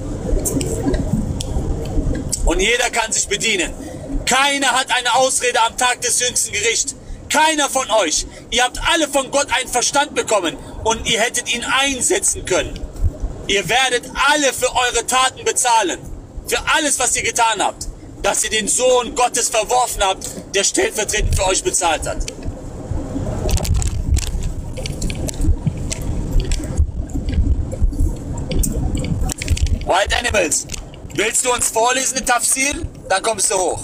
Und jeder kann sich bedienen. Keiner hat eine Ausrede am Tag des jüngsten Gerichts. Keiner von euch. Ihr habt alle von Gott einen Verstand bekommen und ihr hättet ihn einsetzen können. Ihr werdet alle für eure Taten bezahlen. Für alles, was ihr getan habt. Dass ihr den Sohn Gottes verworfen habt, der stellvertretend für euch bezahlt hat. Wild Animals, willst du uns vorlesen den Tafsir? Dann kommst du hoch.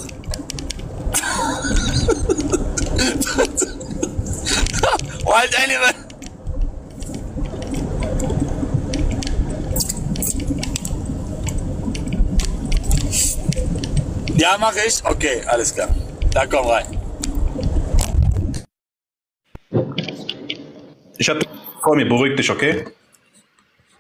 Wild Animal. Ja, mache ich. Okay, alles klar. Dann komm rein. Ich hab vor mir, beruhig dich, okay?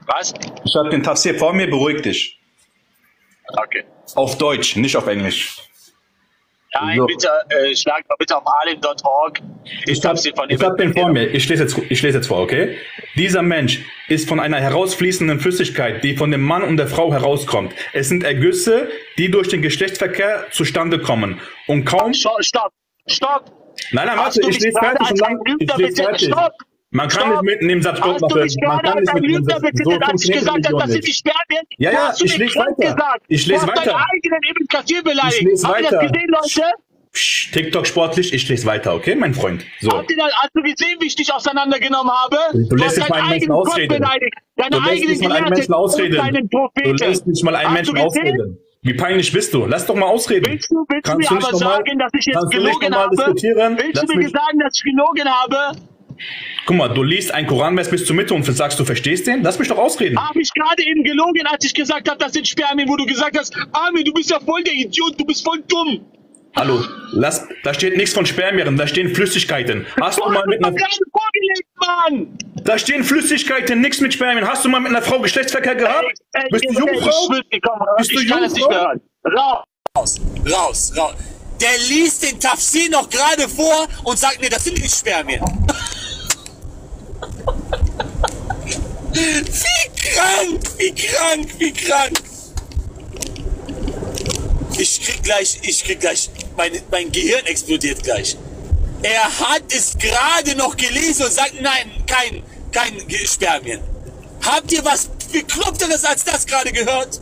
Was? Ich habe den Tafsir vor mir, beruhig dich. Okay. Auf Deutsch, nicht auf Englisch. Nein, So. bitte, schlag mal bitte auf alim.org. Ich hab den vor mir. Ich lese jetzt vor, okay? Dieser Mensch ist von einer herausfließenden Flüssigkeit, die von dem Mann und der Frau herauskommt. Es sind Ergüsse, die durch den Geschlechtsverkehr zustande kommen. Und kaum... Stopp! Nein, Hast warte, du ich mich lese gerade fertig. als ein Lügner betitelt? Stopp! Man kann Stopp! nicht mitten im Satz Hast du mich gerade als ein Lügner betitelt, als ich gesagt habe, das sind die Spermien? Ja, Du hast zu ich mir lese krank weiter. gesagt. Ich lese Du hast deinen weiter. eigenen Ibn Kathir beleidigt. Ich lese Habt ihr das weiter. gesehen, Leute? Psch, TikTok sportlich, ich lese weiter, okay, mein Freund? So. Hast du gesehen, wie ich dich auseinandergenommen habe? Du lässt hast jetzt mal deinen einen Menschen eigenen Gott ausreden. beleidigt. Du Deine lässt eigenen nicht mal einen Menschen Gelehrten und ausreden. deinen Du Propheten. lässt nicht mal einen Hast Menschen du gesehen? ausreden. Wie peinlich bist du? Lass doch mal ausreden. Willst du Kannst mir du nicht aber normal- sagen, dass ich jetzt kannst du nicht gelogen normal habe? diskutieren? Willst Lass du mir mich- sagen, dass ich gelogen habe? Guck mal, du liest einen Koranvers bis zur Mitte und sagst, du verstehst den? Lass mich doch ausreden. Habe ich gerade eben gelogen, als ich gesagt habe, das sind Spermien, wo du gesagt hast, Armin, du bist ja voll der Idiot, du bist voll dumm. Hallo, da steht nichts von Spermien, da stehen Flüssigkeiten. Hast du mal mit doch einer... gerade vorgelegt, Mann! Da stehen Flüssigkeiten, nichts mit Spermien. Hast du mal mit einer Frau Geschlechtsverkehr gehabt? Bist du Jungfrau? Bist du Ich kann das nicht mehr Jungfrau? hören. Raus. Der liest den Tafsir noch gerade vor und sagt, nee, das sind nicht Spermien. Wie krank. Ich krieg gleich, mein Gehirn explodiert gleich. Er hat es gerade noch gelesen und sagt, nein, kein Spermien. Habt ihr was Bekloppteres als das gerade gehört?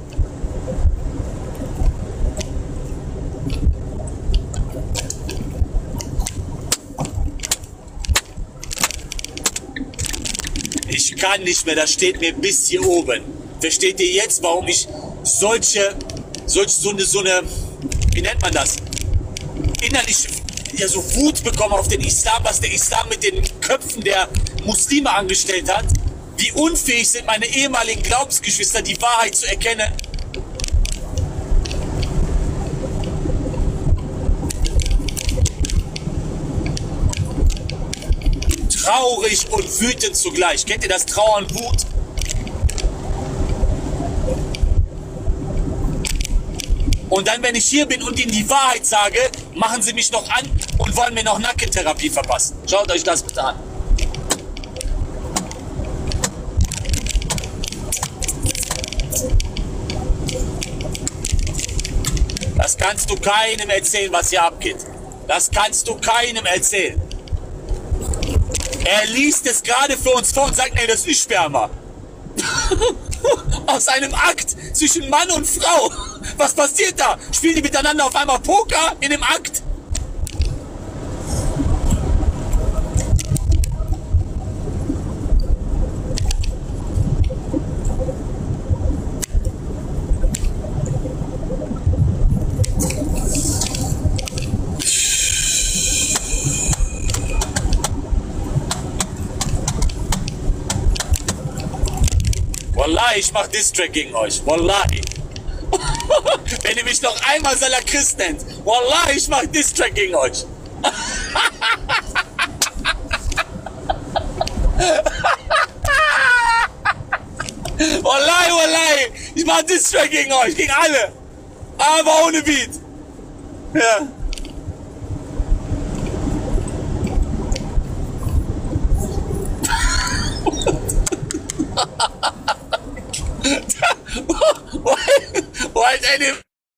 Ich kann nicht mehr, das steht mir bis hier oben. Versteht ihr jetzt, warum ich so eine, wie nennt man das? Innerlich, ja, so Wut bekomme auf den Islam, was der Islam mit den Köpfen der Muslime angestellt hat? Wie unfähig sind meine ehemaligen Glaubensgeschwister, die Wahrheit zu erkennen? Traurig und wütend zugleich. Kennt ihr das Trauern, Wut? Und dann, wenn ich hier bin und ihnen die Wahrheit sage, machen sie mich noch an und wollen mir noch Nackentherapie verpassen. Schaut euch das bitte an. Das kannst du keinem erzählen, was hier abgeht. Das kannst du keinem erzählen. Er liest es gerade für uns vor und sagt, nee, das ist nicht Sperma. Aus einem Akt zwischen Mann und Frau. Was passiert da? Spielen die miteinander auf einmal Poker in dem Akt? Wallahi, ich mach Distrack gegen euch. Wallahi. Wenn ihr mich noch einmal Salakist nennt. Wallahi, ich mach Distrack gegen euch. Wallahi. Ich mach Distrack gegen euch. Gegen alle. Aber ohne Beat. Ja. Wollt eine.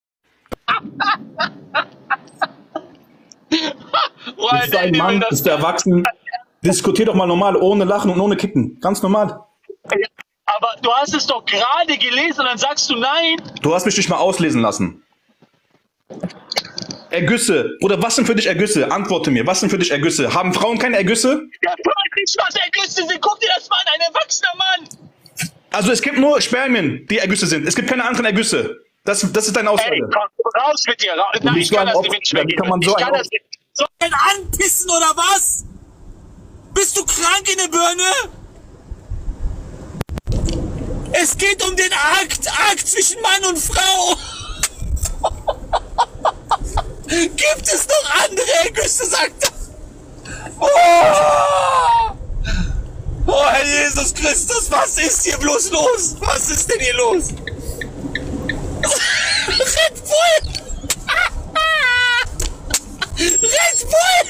Du bist ein Mann, bist erwachsen. Diskutier doch mal normal, ohne Lachen und ohne Kicken. Ganz normal. Aber du hast es doch gerade gelesen und dann sagst du nein. Du hast mich nicht mal auslesen lassen. Ergüsse. Bruder, was sind für dich Ergüsse? Antworte mir. Was sind für dich Ergüsse? Haben Frauen keine Ergüsse? Ja, frag nicht, was Ergüsse sind. Guck dir das mal an, ein erwachsener Mann. Also es gibt nur Spermien, die Ergüsse sind. Es gibt keine anderen Ergüsse. Das ist deine Aussage. Ey, komm, raus mit dir. Nein, ich kann das nicht mehr. Wie kann man so Ich kann das nicht. Soll ich denn anpissen oder was? Bist du krank in der Birne? Es geht um den Akt zwischen Mann und Frau. Gibt es noch andere Ergüsse, sagt er. Oh! Oh Herr Jesus Christus, was ist hier bloß los? Was ist denn hier los? Red Bull! Red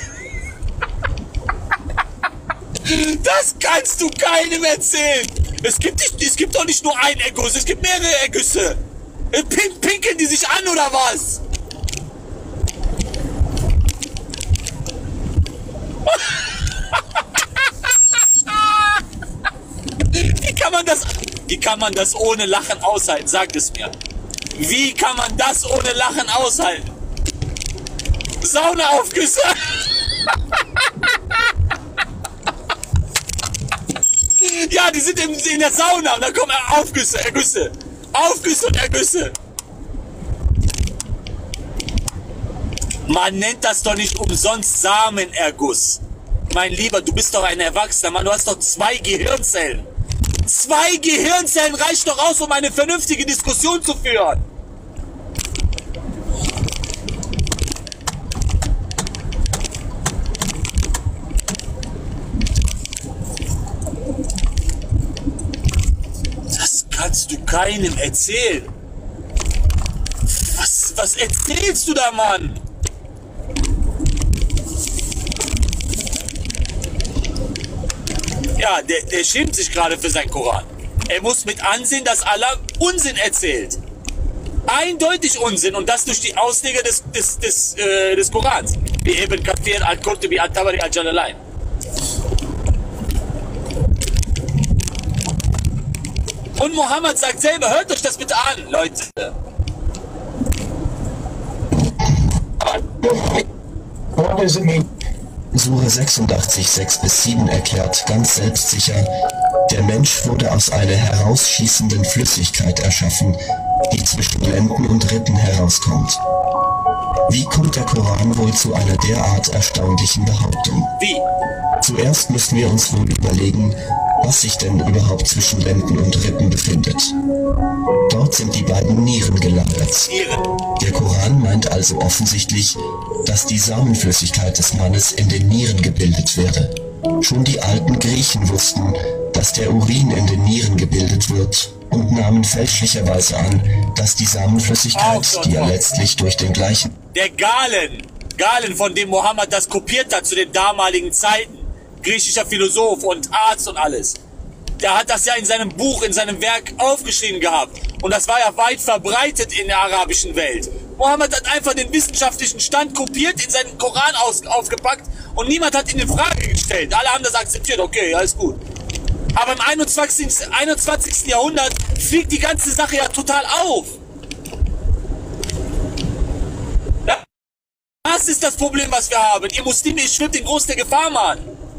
Bull! Das kannst du keinem erzählen! Es gibt doch nicht nur einen Erguss, es gibt mehrere Ergüsse! Pinkeln die sich an oder was? Wie kann man das ohne Lachen aushalten? Sagt es mir. Wie kann man das ohne Lachen aushalten? Saunaaufgüsse! Ja, die sind in der Sauna und dann kommen Aufgüsse, Ergüsse. Aufgüsse und Ergüsse. Man nennt das doch nicht umsonst Samenerguss. Mein Lieber, du bist doch ein Erwachsener Mann, du hast doch 2 Gehirnzellen. 2 Gehirnzellen reicht doch aus, um eine vernünftige Diskussion zu führen. Das kannst du keinem erzählen. Was erzählst du da, Mann? Ja, der schämt sich gerade für seinen Koran. Er muss mit ansehen, dass Allah Unsinn erzählt. Eindeutig Unsinn und das durch die Ausleger des Korans. Wie Ibn Kathir, Al-Qurtubi, Al-Tabari, Al-Jalalain. Und Mohammed sagt selber, hört euch das bitte an, Leute. What does it mean? Sure 86, 6-7 erklärt ganz selbstsicher, der Mensch wurde aus einer herausschießenden Flüssigkeit erschaffen, die zwischen Lenden und Rippen herauskommt. Wie kommt der Koran wohl zu einer derart erstaunlichen Behauptung? Wie? Zuerst müssen wir uns wohl überlegen, was sich denn überhaupt zwischen Lenden und Rippen befindet. Dort sind die beiden Nieren gelagert. Der Koran meint also offensichtlich, dass die Samenflüssigkeit des Mannes in den Nieren gebildet werde. Schon die alten Griechen wussten, dass der Urin in den Nieren gebildet wird und nahmen fälschlicherweise an, dass die Samenflüssigkeit, die ja letztlich durch den gleichen... Der Galen, von dem Mohammed das kopiert hat zu den damaligen Zeiten, griechischer Philosoph und Arzt und alles. Der hat das ja in seinem Buch, in seinem Werk aufgeschrieben gehabt. Und das war ja weit verbreitet in der arabischen Welt. Mohammed hat einfach den wissenschaftlichen Stand kopiert, in seinen Koran aufgepackt und niemand hat ihn in Frage gestellt. Alle haben das akzeptiert, okay, alles gut. Aber im 21. Jahrhundert fliegt die ganze Sache ja total auf. Das ist das Problem, was wir haben. Ihr Muslime, ihr schwimmt in groß der Gefahr, Mann.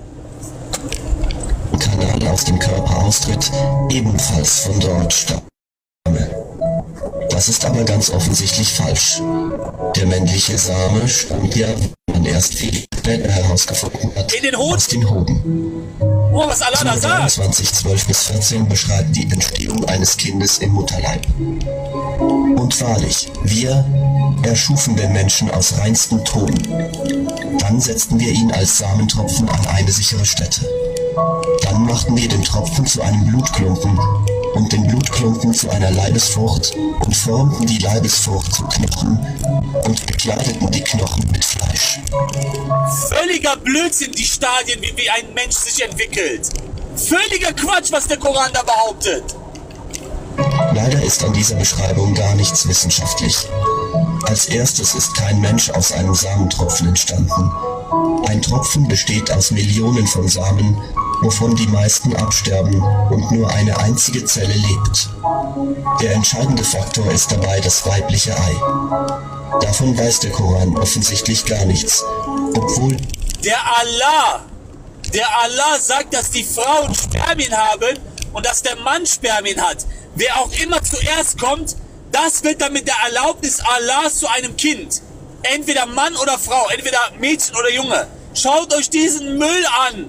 Kanal aus dem Körper austritt, ebenfalls von dort stamme. Das ist aber ganz offensichtlich falsch. Der männliche Same stammt ja, wie man erst viel später herausgefunden hat, in den Hoden. Aus den Hoden. Oh, was Allah da sagt. 23, 12 bis 14 beschreibt die Entstehung eines Kindes im Mutterleib. Und wahrlich, wir erschufen den Menschen aus reinstem Ton. Dann setzten wir ihn als Samentropfen an eine sichere Stätte. Dann machten wir den Tropfen zu einem Blutklumpen und den Blutklumpen zu einer Leibesfrucht und formten die Leibesfrucht zu Knochen und bekleideten die Knochen mit Fleisch. Völliger Blödsinn, die Stadien, wie ein Mensch sich entwickelt. Völliger Quatsch, was der Koran da behauptet. Leider ist an dieser Beschreibung gar nichts wissenschaftlich. Als erstes ist kein Mensch aus einem Samentropfen entstanden. Ein Tropfen besteht aus Millionen von Samen, wovon die meisten absterben und nur eine einzige Zelle lebt. Der entscheidende Faktor ist dabei das weibliche Ei. Davon weiß der Koran offensichtlich gar nichts, obwohl Der Allah sagt, dass die Frauen Spermien haben und dass der Mann Spermien hat. Wer auch immer zuerst kommt, das wird dann mit der Erlaubnis Allahs zu einem Kind. Entweder Mann oder Frau, entweder Mädchen oder Junge. Schaut euch diesen Müll an.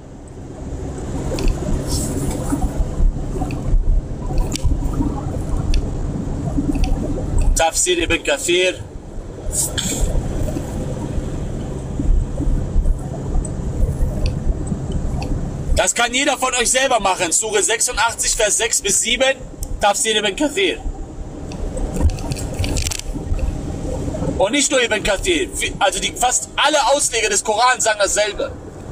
Tafsir Ibn Kathir. Das kann jeder von euch selber machen. Sure 86, Vers 6 bis 7, Tafsir Ibn Kathir. Und nicht nur Ibn Kathir, also fast alle Ausleger des Korans sagen dasselbe.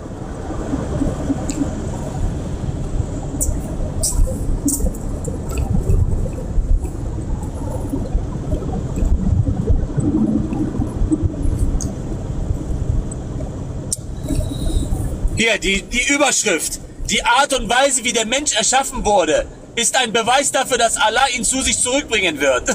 Hier, die Überschrift. Die Art und Weise, wie der Mensch erschaffen wurde, ist ein Beweis dafür, dass Allah ihn zu sich zurückbringen wird.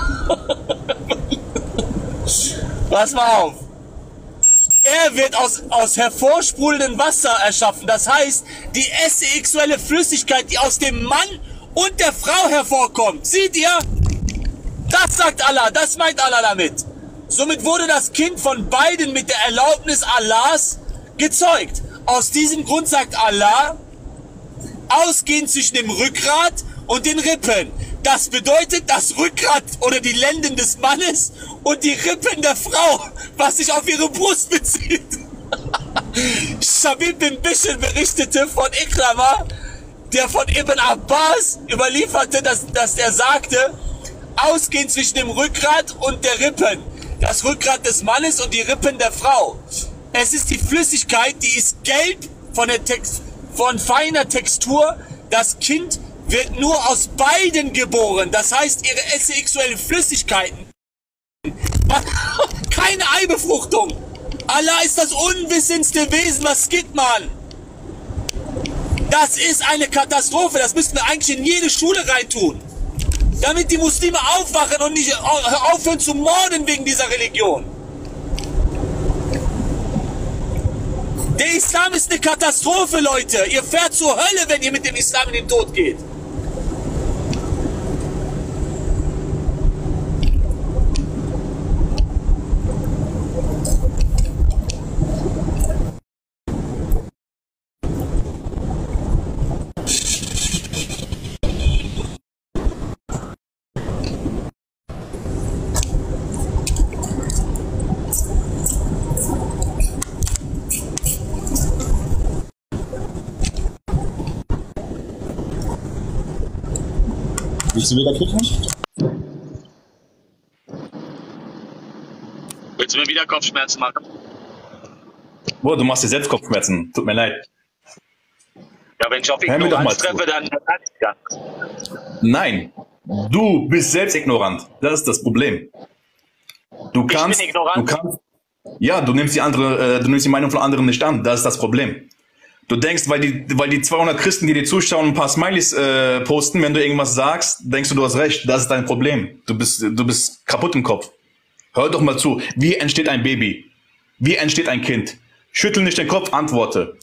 Pass mal auf. Er wird aus hervorsprudelndem Wasser erschaffen. Das heißt, die sexuelle Flüssigkeit, die aus dem Mann und der Frau hervorkommt. Seht ihr? Das sagt Allah, das meint Allah damit. Somit wurde das Kind von beiden mit der Erlaubnis Allahs gezeugt. Aus diesem Grund sagt Allah, ausgehend zwischen dem Rückgrat und den Rippen. Das bedeutet das Rückgrat oder die Lenden des Mannes und die Rippen der Frau, was sich auf ihre Brust bezieht. Shabib bin Bishr berichtete von Ikrama, der von Ibn Abbas überlieferte, dass er sagte, ausgehend zwischen dem Rückgrat und der Rippen. Das Rückgrat des Mannes und die Rippen der Frau. Es ist die Flüssigkeit, die ist gelb von feiner Textur. Das Kind wird nur aus beiden geboren. Das heißt, ihre sexuellen Flüssigkeiten. Keine Eibefruchtung. Allah ist das unwissendste Wesen, was es gibt, Mann. Das ist eine Katastrophe. Das müssten wir eigentlich in jede Schule reintun. Damit die Muslime aufwachen und nicht aufhören zu morden wegen dieser Religion. Der Islam ist eine Katastrophe, Leute. Ihr fährt zur Hölle, wenn ihr mit dem Islam in den Tod geht. Willst du wieder kicken? Willst du mir wieder Kopfschmerzen machen? Boah, du machst dir selbst Kopfschmerzen. Tut mir leid. Ja, wenn ich auf Ignoranz treffe, dann... Ja. Nein, du bist selbst ignorant. Das ist das Problem. Du kannst, ja, du nimmst die Meinung von anderen nicht an. Das ist das Problem. Du denkst, weil die 200 Christen, die dir zuschauen, ein paar Smileys posten, wenn du irgendwas sagst, denkst du hast recht. Das ist dein Problem. Du bist kaputt im Kopf. Hör doch mal zu. Wie entsteht ein Baby? Wie entsteht ein Kind? Schüttel nicht den Kopf, antworte.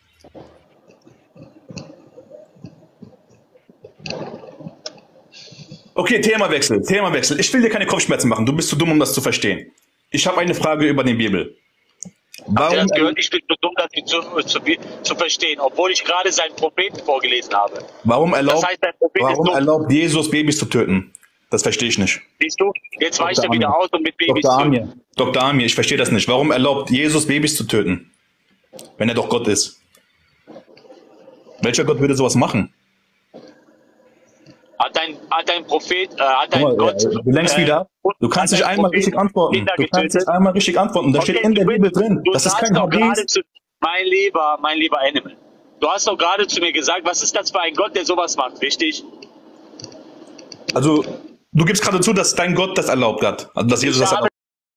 Okay, Themawechsel. Ich will dir keine Kopfschmerzen machen. Du bist zu dumm, um das zu verstehen. Ich habe eine Frage über die Bibel. Habt ihr das gehört? Ich bin zu dumm, das zu verstehen, obwohl ich gerade seinen Propheten vorgelesen habe. Warum erlaubt Jesus Babys zu töten? Das verstehe ich nicht. Siehst du, jetzt weicht er wieder aus und mit Babys töten. Dr. Amir, ich verstehe das nicht. Warum erlaubt Jesus Babys zu töten? Wenn er doch Gott ist. Welcher Gott würde sowas machen? Hat dein Prophet, Gott... Du lenkst wieder. Du kannst nicht einmal richtig antworten. Da steht in der Bibel drin. Das ist kein Hadith. Mein lieber Animal. Du hast doch gerade zu mir gesagt, was ist das für ein Gott, der sowas macht, richtig? Also, du gibst gerade zu, dass dein Gott das erlaubt hat. Also, dass Jesus das erlaubt.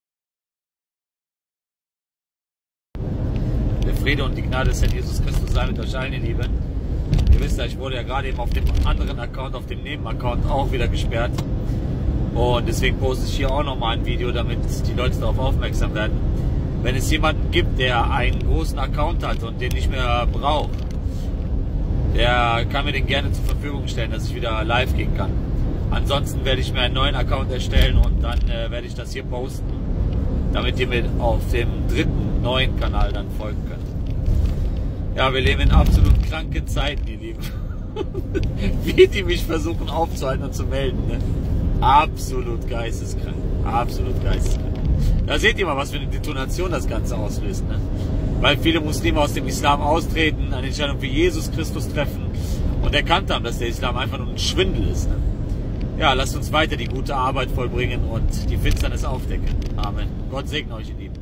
Der Friede und die Gnade des Herrn Jesus Christus sei mit euch allen, ihr Lieben. Ihr wisst ja, ich wurde ja gerade eben auf dem anderen Account, auf dem Nebenaccount auch wieder gesperrt. Und deswegen poste ich hier auch nochmal ein Video, damit die Leute darauf aufmerksam werden. Wenn es jemanden gibt, der einen großen Account hat und den nicht mehr braucht, der kann mir den gerne zur Verfügung stellen, dass ich wieder live gehen kann. Ansonsten werde ich mir einen neuen Account erstellen und dann werde ich das hier posten, damit ihr mir auf dem dritten neuen Kanal dann folgen könnt. Ja, wir leben in absolut kranken Zeiten, ihr Lieben. Wie die mich versuchen aufzuhalten und zu melden. Ne? Absolut geisteskrank. Absolut geisteskrank. Da seht ihr mal, was für eine Detonation das Ganze auslöst. Ne? weil viele Muslime aus dem Islam austreten, eine Entscheidung für Jesus Christus treffen und erkannt haben, dass der Islam einfach nur ein Schwindel ist. Ne? Ja, lasst uns weiter die gute Arbeit vollbringen und die Finsternis aufdecken. Amen. Gott segne euch, ihr Lieben.